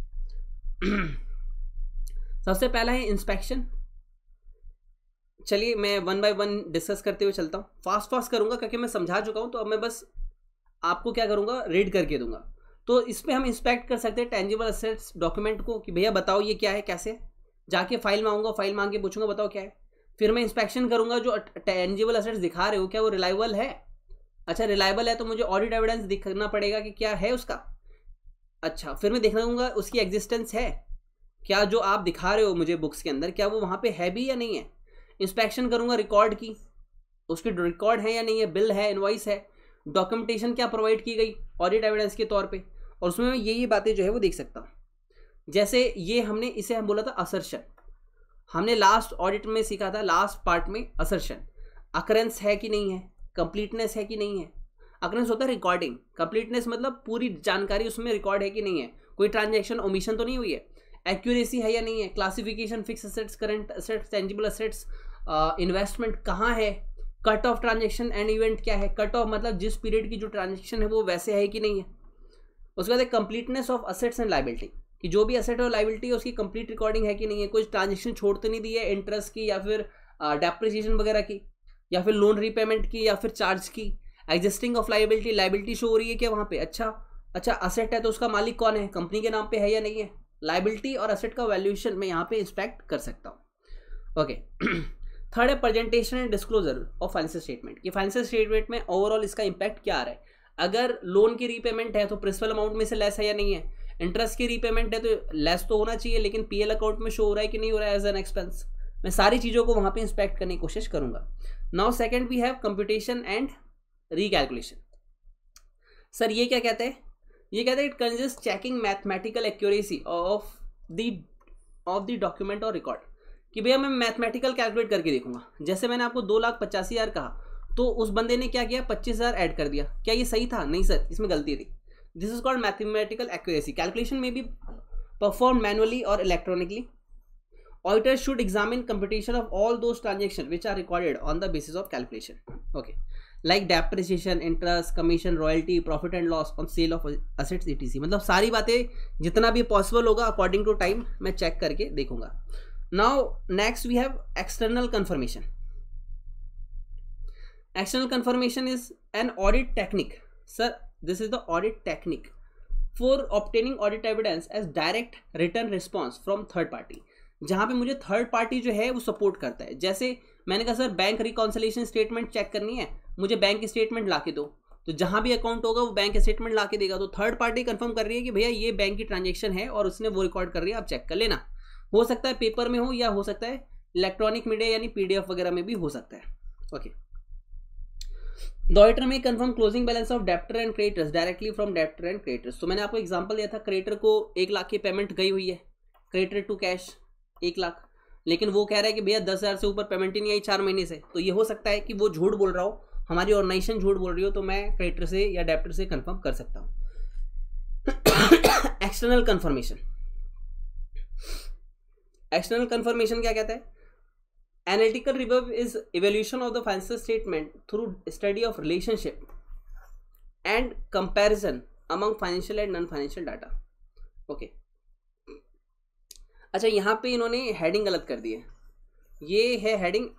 S1: सबसे पहला है इंस्पेक्शन। चलिए मैं वन बाय वन डिस्कस करते हुए चलता हूँ, फास्ट करूंगा क्योंकि मैं समझा चुका हूं, तो अब मैं बस आपको क्या करूंगा, रीड करके दूंगा। तो इसमें हम इंस्पेक्ट कर सकते हैं टेंजिबल असेट्स डॉक्यूमेंट को कि भैया बताओ ये क्या है, कैसे, जाके फाइल मांगूंगा, फाइल मांग के पूछूंगा बताओ क्या है। फिर मैं इंस्पेक्शन करूंगा, जो टेंजिबल असेट्स दिखा रहे हो क्या वो रिलायबल है। अच्छा रिलायबल है तो मुझे ऑडिट एविडेंस दिखाना पड़ेगा कि क्या है उसका। अच्छा, फिर मैं देखूंगा उसकी एग्जिस्टेंस है क्या, जो आप दिखा रहे हो मुझे बुक्स के अंदर, क्या वो वहां पे है भी या नहीं है। इंस्पेक्शन करूंगा रिकॉर्ड की, उसकी रिकॉर्ड है या नहीं है, बिल है, इनवॉइस है, डॉक्यूमेंटेशन क्या प्रोवाइड की गई ऑडिट एविडेंस के तौर पे, और उसमें मैं ये बातें जो है वो देख सकता हूँ। जैसे ये हमने इसे हम बोला था असर्शन, हमने लास्ट ऑडिट में सीखा था, लास्ट पार्ट में असर्शन, अकरेंस है कि नहीं है, कंप्लीटनेस है कि नहीं है। अकरेंस होता है रिकॉर्डिंग, कंप्लीटनेस मतलब पूरी जानकारी उसमें रिकॉर्ड है कि नहीं है, कोई ट्रांजैक्शन ओमिशन तो नहीं हुई है, एक्यूरेसी है या नहीं है, classification, fix assets, current assets, tangible assets, investment कहाँ है, cut off transaction and event क्या है, कट ऑफ मतलब जिस पीरियड की जो ट्रांजैक्शन है वो वैसे है कि नहीं है। उसके बाद completeness of assets and liability, कि जो भी असेट और लायबिलिटी है उसकी कंप्लीट रिकॉर्डिंग है कि नहीं है, कुछ ट्रांजैक्शन छोड़ तो नहीं दी है इंटरेस्ट की या फिर डेप्रिसिएशन वगैरह की, या फिर लोन रीपेमेंट की, या फिर चार्ज की। Existing of liability, liability show हो रही है क्या वहाँ पे। अच्छा असेट है तो उसका मालिक कौन है, कंपनी के नाम पे है या नहीं है। लायबिलिटी और असेट का वैल्यूएशन मैं यहाँ पे इंस्पेक्ट कर सकता हूँ। ओके, थर्ड है presentation and disclosure of financial statement, कि फाइनेंशियल स्टेटमेंट में ओवरऑल इसका इंपैक्ट क्या आ रहा है। अगर लोन की रीपेमेंट है तो प्रिंसिपल अमाउंट में से लेस है या नहीं है, इंटरेस्ट की रीपेमेंट है तो लेस तो होना चाहिए, लेकिन पीएल अकाउंट में शो हो रहा है कि नहीं हो रहा है एज एन एक्सपेंस। मैं सारी चीज़ों को वहाँ पे इंस्पेक्ट करने की कोशिश करूंगा। Now second we have computation and recalculation. Sir ये क्या कहते हैं, ये कहते हैं it consist checking mathematical accuracy of the document और रिकॉर्ड, कि भैया मैं मैथमेटिकल कैलकुलेट करके देखूंगा। जैसे मैंने आपको 2,85,000 कहा, तो उस बंदे ने क्या किया, 25,000 ऐड कर दिया। क्या ये सही था? नहीं सर, इसमें गलती थी। This is called mathematical accuracy. Calculation में बी परफॉर्म मैनुअली और electronically. Auditors should examine computation of all those transactions which are recorded on the basis of calculation. Okay, like depreciation, interest, commission, royalty, profit and loss on sale of assets etc. मतलब सारी बातें जितना भी possible होगा according to time मैं check करके देखूंगा। Now next we have external confirmation. External confirmation is an audit technique. Sir this is the audit technique for obtaining audit evidence as direct return response from third party, जहां पे मुझे third party जो है वो support करता है। जैसे मैंने कहा sir bank reconciliation statement check करनी है, मुझे बैंक स्टेटमेंट ला के दो, तो जहां भी अकाउंट होगा वो बैंक स्टेटमेंट ला के देगा। तो थर्ड पार्टी कंफर्म कर रही है कि भैया ये बैंक की ट्रांजेक्शन है और उसने वो रिकॉर्ड कर रही है, आप चेक कर लेना। हो सकता है पेपर में हो या हो सकता है इलेक्ट्रॉनिक मीडिया यानी PDF वगैरह में भी हो सकता है। Okay, the auditor may confirm closing balance of debtor and creditors directly from debtor and creditors. तो मैंने आपको एग्जांपल दिया था, क्रेडिटर को 1 लाख की पेमेंट गई हुई है, क्रेडिटर टू कैश 1 लाख, लेकिन वो कह रहा है कि भैया 10,000 से ऊपर पेमेंट ही नहीं आई 4 महीने से। तो ये हो सकता है कि वो झूठ बोल रहा हो, हमारी ऑर्गेनाइजेशन झूठ बोल रही हो, तो मैं क्रेडिटर से या डेब्टर से कंफर्म कर सकता हूँ। External confirmation. एक्सटर्नल कंफर्मेशन क्या कहता है? Analytical review is evaluation of the financial statement through study of relationship and comparison among financial and non financial data. Okay, अच्छा यहाँ पे इन्होंने हेडिंग गलत कर दी है, ये है heading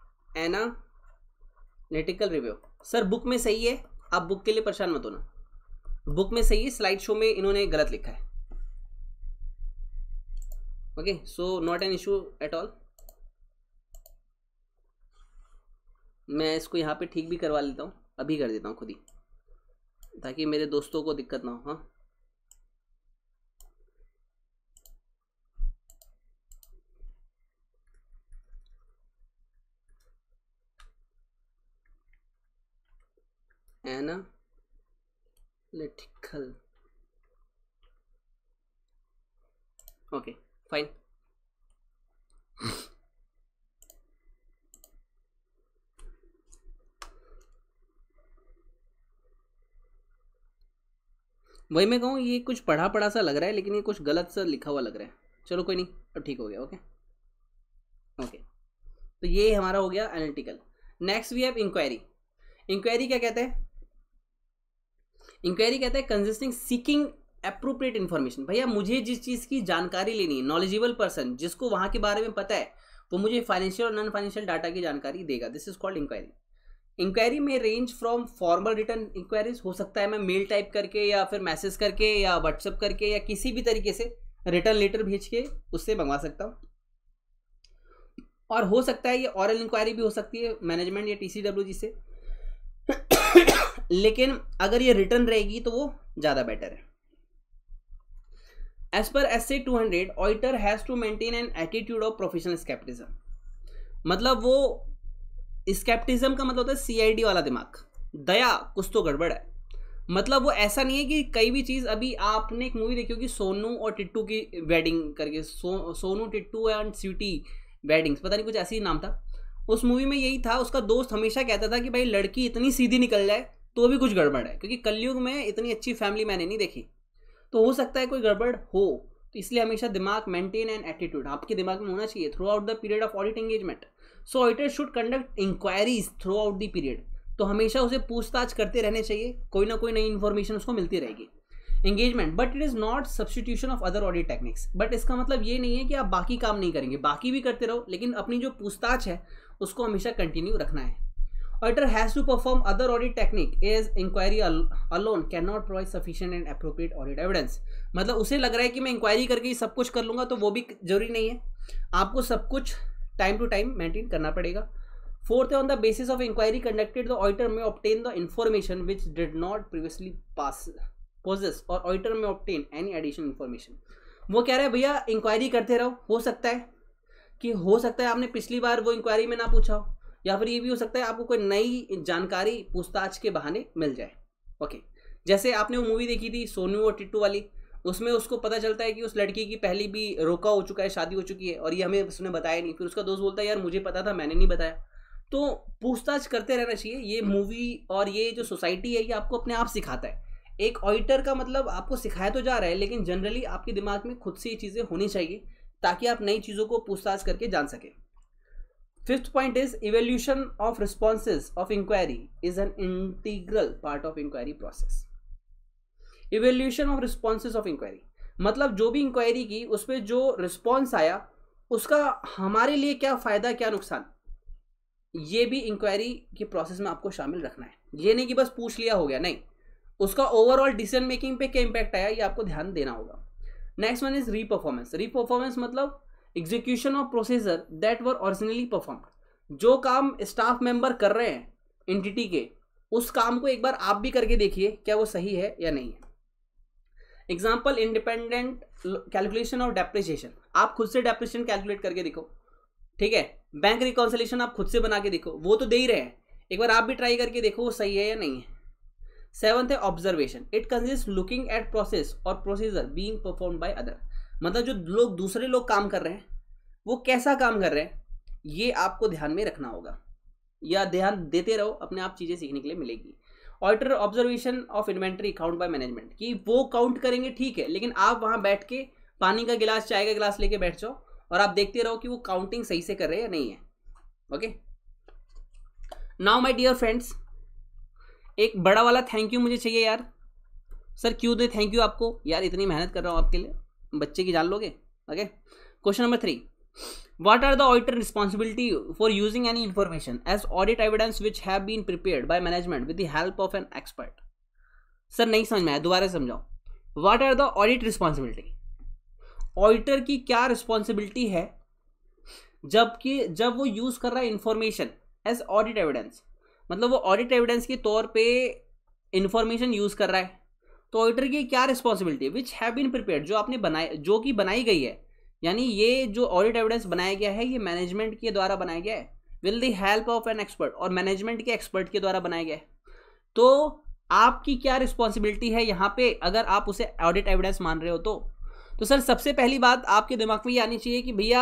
S1: analytical review. Sir book में सही है, आप बुक के लिए परेशान मत होना, बुक में सही है, स्लाइड शो में इन्होंने गलत लिखा है। Okay, so not an issue at all. मैं इसको यहाँ पे ठीक भी करवा लेता हूँ, अभी कर देता हूँ खुद ही, ताकि मेरे दोस्तों को दिक्कत ना हो। हाँ, एनालिटिकल। Okay fine. वही मैं कहूँ, ये कुछ पढ़ा पढ़ा सा लग रहा है, लेकिन ये कुछ गलत सा लिखा हुआ लग रहा है। चलो कोई नहीं, अब ठीक हो गया। ओके ओके, तो ये हमारा हो गया analytical. Next we have inquiry. Inquiry क्या कहता है? इंक्वायरी कहता है कंसिस्टिंग सीकिंग एप्रोप्रिएट इन्फॉर्मेशन। भैया मुझे जिस चीज़ की जानकारी लेनी है, नॉलेजेबल पर्सन जिसको वहाँ के बारे में पता है, वो मुझे फाइनेंशियल और नॉन फाइनेंशियल डाटा की जानकारी देगा। This is called inquiry. Inquiry may range from formal return inquiries, हो सकता है मैं मेल टाइप करके या फिर मैसेज करके या व्हाट्सएप करके या किसी भी तरीके से रिटर्न लेटर भेज के उससे मंगवा सकता हूँ। और हो सकता है ये ऑरल इंक्वायरी भी हो सकती है मैनेजमेंट या TCWG से। लेकिन अगर ये रिटर्न रहेगी तो वो ज़्यादा बेटर है। As per SA 200 auditor has to maintain an attitude of professional skepticism. मतलब वो स्केप्टिज्म का मतलब होता है CID वाला दिमाग, दया कुछ तो गड़बड़ है। मतलब वो ऐसा नहीं है कि कई भी चीज़, अभी आपने एक मूवी देखी होगी सोनू और टिट्टू की वेडिंग करके, सोनू टिट्टू एंड स्वीटी वेडिंग्स, पता नहीं कुछ ऐसी ही नाम था। उस मूवी में यही था, उसका दोस्त हमेशा कहता था कि भाई लड़की इतनी सीधी निकल जाए तो भी कुछ गड़बड़ है, क्योंकि कलयुग में इतनी अच्छी फैमिली मैंने नहीं देखी, तो हो सकता है कोई गड़बड़ हो। तो इसलिए हमेशा दिमाग मेंटेन एन एटीट्यूड आपके दिमाग में होना चाहिए throughout the period of audit engagement. So auditor should conduct inquiries throughout the period. तो हमेशा उसे पूछताछ करते रहने चाहिए, कोई ना कोई नई इन्फॉर्मेशन उसको मिलती रहेगी। Engagement, but it is not substitution of other audit techniques. But इसका मतलब ये नहीं है कि आप बाकी काम नहीं करेंगे, बाकी भी करते रहो, लेकिन अपनी जो पूछताछ है उसको हमेशा कंटिन्यू रखना है। Auditor has to perform other audit technique as inquiry alone cannot provide sufficient and appropriate audit evidence। मतलब उसे लग रहा है कि मैं इंक्वायरी करके ही सब कुछ कर लूँगा, तो वो भी जरूरी नहीं है, आपको सब कुछ टाइम टू टाइम मेंटेन करना पड़ेगा। फोर्थ है, on the basis of inquiry conducted the auditor may obtain the information which did not previously possess और auditor may obtain any additional information. वो कह रहा है भैया इंक्वायरी करते रहो, हो सकता है आपने पिछली बार वो इंक्वायरी में ना पूछा हो, या फिर ये भी हो सकता है आपको कोई नई जानकारी पूछताछ के बहाने मिल जाए। ओके, जैसे आपने वो मूवी देखी थी सोनू और टिट्टू वाली, उसमें उसको पता चलता है कि उस लड़की की पहली भी रोका हो चुका है, शादी हो चुकी है और ये हमें उसने बताया नहीं। फिर उसका दोस्त बोलता है यार मुझे पता था, मैंने नहीं बताया। तो पूछताछ करते रहना चाहिए। ये मूवी और ये जो सोसाइटी है ये आपको अपने आप सिखाता है। एक ऑडिटर का मतलब आपको सिखाया तो जा रहा है, लेकिन जनरली आपके दिमाग में खुद से ये चीज़ें होनी चाहिए ताकि आप नई चीज़ों को पूछताछ करके जान सकें। Fifth point is evolution of responses of inquiry is an integral part of inquiry process. Evolution of responses of inquiry मतलब जो भी इंक्वायरी की उस पर जो रिस्पॉन्स आया उसका हमारे लिए क्या फ़ायदा क्या नुकसान, ये भी इंक्वायरी की प्रोसेस में आपको शामिल रखना है। ये नहीं कि बस पूछ लिया हो गया, नहीं, उसका ओवरऑल डिसीजन मेकिंग पे क्या इंपैक्ट आया ये आपको ध्यान देना होगा। Next one is reperformance. Reperformance मतलब execution of procedure that were originally performed. जो काम स्टाफ मेंबर कर रहे हैं एंटिटी के, उस काम को एक बार आप भी करके देखिए क्या वो सही है या नहीं है। Example, independent calculation of depreciation. आप खुद से डेप्रिसिएशन कैलकुलेट करके देखो, ठीक है। बैंक रिकॉन्सिलेशन आप खुद से बना के देखो, वो तो दे ही रहे हैं, एक बार आप भी ट्राई करके देखो वो सही है या नहीं है। सेवंथ है observation. It consist looking at process और procedure being performed by other. मतलब जो लोग दूसरे लोग काम कर रहे हैं वो कैसा काम कर रहे हैं ये आपको ध्यान में रखना होगा, या ध्यान देते रहो, अपने आप चीज़ें सीखने के लिए मिलेगी। Auditor observation of inventory count by management, कि वो काउंट करेंगे ठीक है, लेकिन आप वहाँ बैठ के पानी का गिलास चाय का गिलास लेके बैठ जाओ और आप देखते रहो कि वो काउंटिंग सही से कर रहे हैं या नहीं है। Okay, now my dear friends, एक बड़ा वाला थैंक यू मुझे चाहिए यार। सर क्यों दे थैंक यू आपको, यार इतनी मेहनत कर रहा हूँ आपके लिए, बच्चे की जान लोगे। Okay, question number 3, what are the auditor responsibility for using any information as audit evidence which have been prepared by management with the help of an expert? Sir नहीं समझ में आया, दोबारा समझाओ। what are the audit responsibility? Auditor की क्या responsibility है जब वो यूज कर रहा है इंफॉर्मेशन एज ऑडिट एविडेंस, मतलब वो ऑडिट एविडेंस के तौर पे इंफॉर्मेशन यूज कर रहा है, तो ऑडिटर की क्या रिस्पॉन्सिबिलिटी है विच हैव बीन प्रिपेयर्ड, जो आपने बनाए, जो कि बनाई गई है, यानी ये जो ऑडिट एविडेंस बनाया गया है ये मैनेजमेंट के द्वारा बनाया गया है with the help of an expert, और मैनेजमेंट के एक्सपर्ट के द्वारा बनाया गया है। तो आपकी क्या रिस्पॉन्सिबिलिटी है यहाँ पे अगर आप उसे ऑडिट एविडेंस मान रहे हो तो सर सबसे पहली बात आपके दिमाग में ये आनी चाहिए कि भैया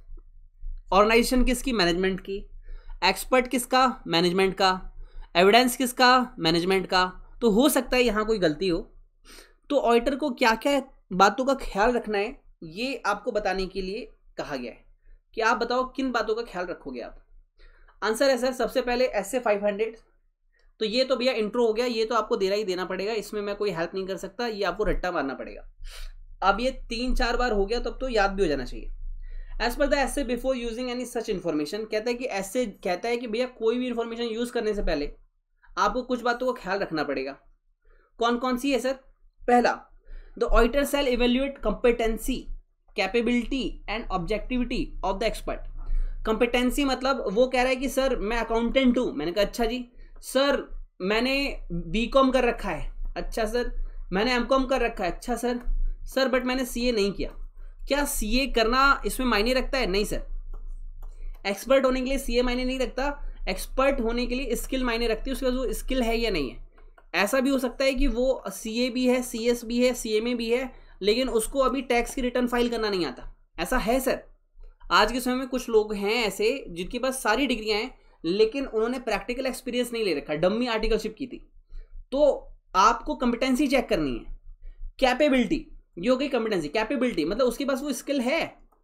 S1: ऑर्गेनाइजेशन किसकी, मैनेजमेंट की, एक्सपर्ट किसका, मैनेजमेंट का, एविडेंस किसका, मैनेजमेंट का। तो हो सकता है यहाँ कोई गलती हो, तो ऑडिटर को क्या क्या बातों का ख्याल रखना है ये आपको बताने के लिए कहा गया है कि आप बताओ किन बातों का ख्याल रखोगे आप। आंसर है सर सबसे पहले SA 500। तो ये तो भैया इंट्रो हो गया, ये तो आपको देना ही देना पड़ेगा, इसमें मैं कोई हेल्प नहीं कर सकता, ये आपको रट्टा मारना पड़ेगा। अब ये 3-4 बार हो गया तब तो याद भी हो जाना चाहिए। As per the SA before using any such information, कहता है कि ऐसे कहता है कि भैया कोई भी इंफॉर्मेशन यूज करने से पहले आपको कुछ बातों का ख्याल रखना पड़ेगा। कौन कौन सी है सर? पहला, the auditor shall evaluate competency, capability and objectivity of the expert. Competency मतलब वो कह रहा है कि सर मैं अकाउंटेंट हूँ, मैंने कहा अच्छा जी। सर मैंने BCom कर रखा है, अच्छा सर। मैंने MCom कर रखा है, अच्छा सर। सर बट मैंने CA नहीं किया। क्या CA करना इसमें मायने रखता है? नहीं सर, एक्सपर्ट होने के लिए CA मायने नहीं रखता, एक्सपर्ट होने के लिए स्किल मायने रखती है, उसके पास वो स्किल है या नहीं है। ऐसा भी हो सकता है कि वो CA भी है, CS भी है, CMA भी है, लेकिन उसको अभी टैक्स की रिटर्न फाइल करना नहीं आता। ऐसा है सर, आज के समय में कुछ लोग हैं ऐसे जिनके पास सारी डिग्रियां हैं लेकिन उन्होंने प्रैक्टिकल एक्सपीरियंस नहीं ले रखा, डम्मी आर्टिकलशिप की थी। तो आपको कंपिटेंसी चेक करनी है। कैपेबिलिटी, ये हो गई कंपिटेंसी। कैपेबिलिटी मतलब उसके पास वो स्किल है,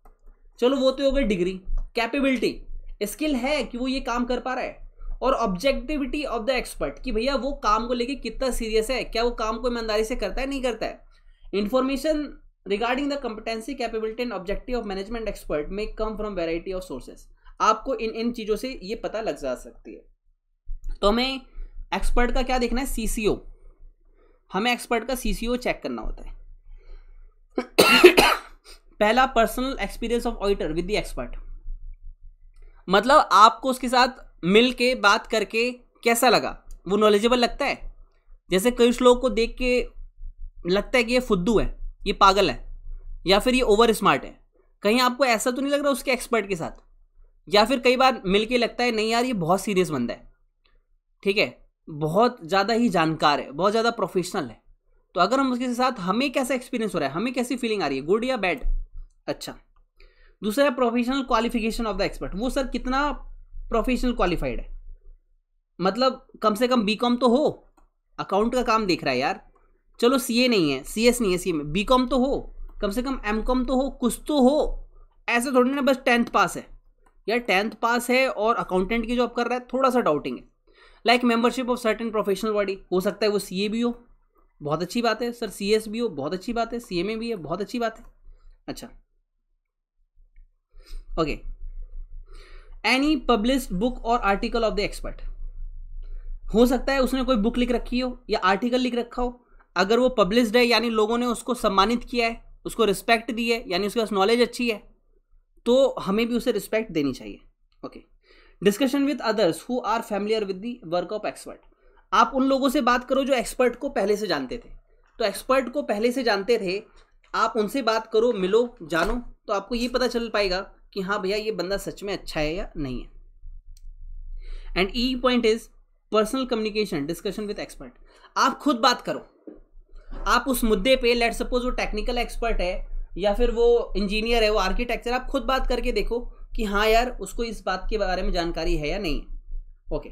S1: चलो वो तो हो गई डिग्री। कैपेबिलिटी, स्किल है कि वो ये काम कर पा रहा है। और ऑब्जेक्टिविटी ऑफ द एक्सपर्ट, कि भैया वो काम को लेके कितना सीरियस है, क्या वो काम को ईमानदारी से करता है नहीं करता है। Information regarding the competency, capability and objective of management expert may come from variety of sources. आपको इन चीज़ों से ये पता लग जा सकती है। तो हमें एक्सपर्ट का क्या देखना है? CCO। हमें एक्सपर्ट का CCO चेक करना होता है। पहला, personal experience of auditor with the expert, मतलब आपको उसके साथ मिल के बात करके कैसा लगा, वो नॉलेजेबल लगता है। जैसे कुछ लोगों को देख के लगता है कि ये फुद्दू है, ये पागल है, या फिर ये ओवर स्मार्ट है। कहीं आपको ऐसा तो नहीं लग रहा उसके एक्सपर्ट के साथ? या फिर कई बार मिल के लगता है नहीं यार ये बहुत सीरियस बंदा है, ठीक है, बहुत ज़्यादा ही जानकार है, बहुत ज़्यादा प्रोफेशनल है। तो अगर हम उसके साथ हमें कैसा एक्सपीरियंस हो रहा है, हमें कैसी फीलिंग आ रही है, गुड या बैड। अच्छा, दूसरा है professional qualification of the expert. वो सर कितना प्रोफेशनल क्वालिफाइड है, मतलब कम से कम बीकॉम तो हो, अकाउंट का काम देख रहा है यार, चलो सीए नहीं है, सीएस नहीं है, सीए में बीकॉम तो हो, कम से कम एमकॉम तो हो, कुछ तो हो। ऐसे थोड़ी ना बस 10th पास है यार, 10th पास है और अकाउंटेंट की जॉब कर रहा है, थोड़ा सा डाउटिंग है। Like membership of certain professional body, हो सकता है वो सीए भी हो, बहुत अच्छी बात है सर, सीएस भी हो, बहुत अच्छी बात है, सीएमए भी है, बहुत अच्छी बात है। अच्छा, ओके, एनी पब्लिश्ड बुक और आर्टिकल ऑफ द एक्सपर्ट, हो सकता है उसने कोई बुक लिख रखी हो या आर्टिकल लिख रखा हो, अगर वो पब्लिश्ड है यानी लोगों ने उसको सम्मानित किया है, उसको रिस्पेक्ट दी है, यानी उसके पास नॉलेज अच्छी है, तो हमें भी उसे रिस्पेक्ट देनी चाहिए। Okay, discussion with others who are familiar with the work of expert, आप उन लोगों से बात करो जो एक्सपर्ट को पहले से जानते थे, तो एक्सपर्ट को पहले से जानते थे, आप उनसे बात करो, मिलो, जानो, तो आपको ये पता चल पाएगा कि हाँ भैया ये बंदा सच में अच्छा है या नहीं है। And E point is personal communication, discussion with expert, आप खुद बात करो, आप उस मुद्दे पे, लेट सपोज वो टेक्निकल एक्सपर्ट है या फिर वो इंजीनियर है, वो आर्किटेक्चर, आप खुद बात करके देखो कि हाँ यार उसको इस बात के बारे में जानकारी है या नहीं। Okay,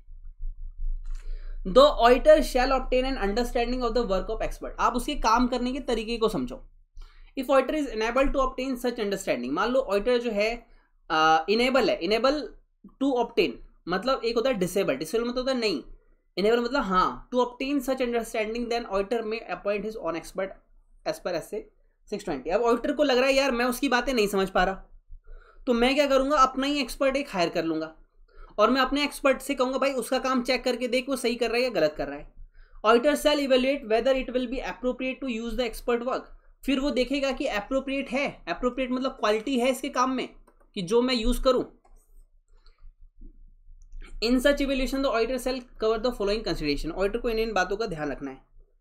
S1: the auditor shall obtain an understanding of the work of expert, आप उसके काम करने के तरीके को समझो। If auditor is enable to obtain such understanding, मान लो ऑडिटर जो है इनेबल है, इनेबल टू ऑब्टेन मतलब एक होता है डिसेबल, डिसेबल मतलब होता है नहीं, इनेबल मतलब हाँ, to obtain such understanding then auditor may appoint his own expert as per SA 620। अब ऑडिटर को लग रहा है यार मैं उसकी बातें नहीं समझ पा रहा, तो मैं क्या करूंगा, अपना ही एक्सपर्ट एक हायर कर लूंगा और मैं अपने एक्सपर्ट से कहूंगा भाई उसका काम चेक करके देख वो सही कर रहा है या गलत कर रहा है। Auditor shall evaluate whether it will be appropriate to use the expert work, फिर वो देखेगा कि एप्रोप्रिएट है, एप्रोप्रिएट मतलब क्वालिटी है इसके काम में कि जो मैं यूज करूं। In such evaluation the auditor shall cover the following consideration, auditor को इन बातों का ध्यान रखना है।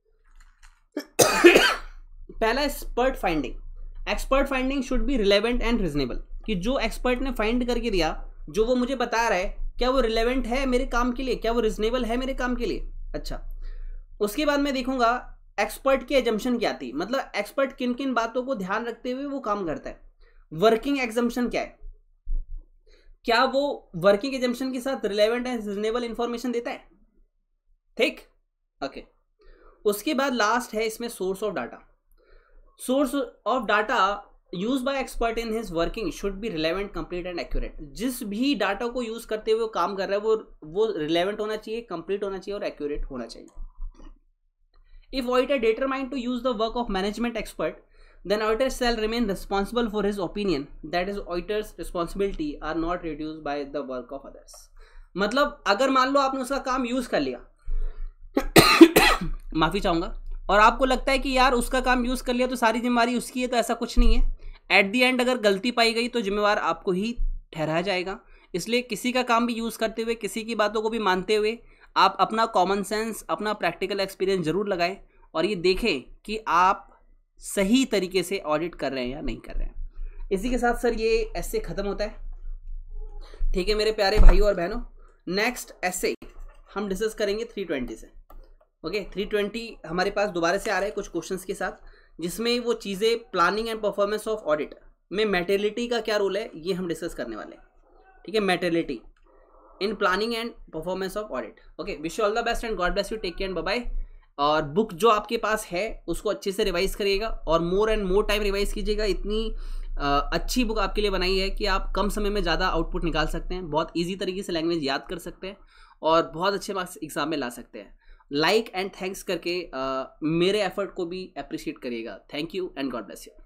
S1: पहला expert finding, expert finding should be relevant and reasonable, कि जो एक्सपर्ट ने फाइंड करके दिया, जो वो मुझे बता रहा है, क्या वो रिलेवेंट है मेरे काम के लिए, क्या वो रीजनेबल है मेरे काम के लिए। अच्छा, उसके बाद मैं देखूंगा एक्सपर्ट की एजम्पशन क्या थी, मतलब एक्सपर्ट किन किन बातों को ध्यान रखते हुए वो काम करता है। वर्किंग एग्जम्पशन क्या है, क्या वो वर्किंग एजम्पशन के साथ रिलेवेंट एंड रीजनेबल इंफॉर्मेशन देता है, ठीक। ओके, उसके बाद लास्ट है इसमें source of data, source of data use by expert in his working should be relevant, complete and accurate, जिस भी डाटा को यूज करते हुए वो काम कर रहा है वो रिलेवेंट होना चाहिए, कंप्लीट होना चाहिए और एक्यूरेट होना चाहिए। If auditor determined to use the work of management expert then auditor shall remain responsible for his opinion, that is auditor's responsibility are not reduced by the work of others। मतलब अगर मान लो आपने उसका काम use कर लिया माफी चाहूंगा, और आपको लगता है कि यार उसका काम यूज कर लिया तो सारी जिम्मेवारी उसकी है, तो ऐसा कुछ नहीं है। एट दी एंड अगर गलती पाई गई तो जिम्मेवार आपको ही ठहराया जाएगा। इसलिए किसी का काम भी यूज करते हुए, किसी की बातों को भी मानते हुए, आप अपना कॉमन सेंस, अपना प्रैक्टिकल एक्सपीरियंस जरूर लगाएं और ये देखें कि आप सही तरीके से ऑडिट कर रहे हैं या नहीं कर रहे हैं। इसी के साथ सर ये एसे खत्म होता है। ठीक है मेरे प्यारे भाइयों और बहनों, नेक्स्ट एसे हम डिस्कस करेंगे 320 से। ओके, 320 हमारे पास दोबारा से आ रहा है कुछ क्वेश्चंस के साथ, जिसमें वो चीज़ें planning and performance of audit में मैटेरियलिटी का क्या रोल है ये हम डिस्कस करने वाले हैं। ठीक है, materiality in planning and performance of audit. Okay, wish you all the best and God bless you, take care and bye bye. और बुक जो आपके पास है उसको अच्छे से रिवाइज करिएगा और more and more time revise कीजिएगा। इतनी अच्छी बुक आपके लिए बनाई है कि आप कम समय में ज़्यादा आउटपुट निकाल सकते हैं, बहुत इजी तरीके से लैंग्वेज याद कर सकते हैं और बहुत अच्छे मार्क्स एग्जाम में ला सकते हैं। लाइक एंड थैंक्स करके मेरे एफर्ट को भी अप्रिशिएट करिएगा। Thank you and God bless you.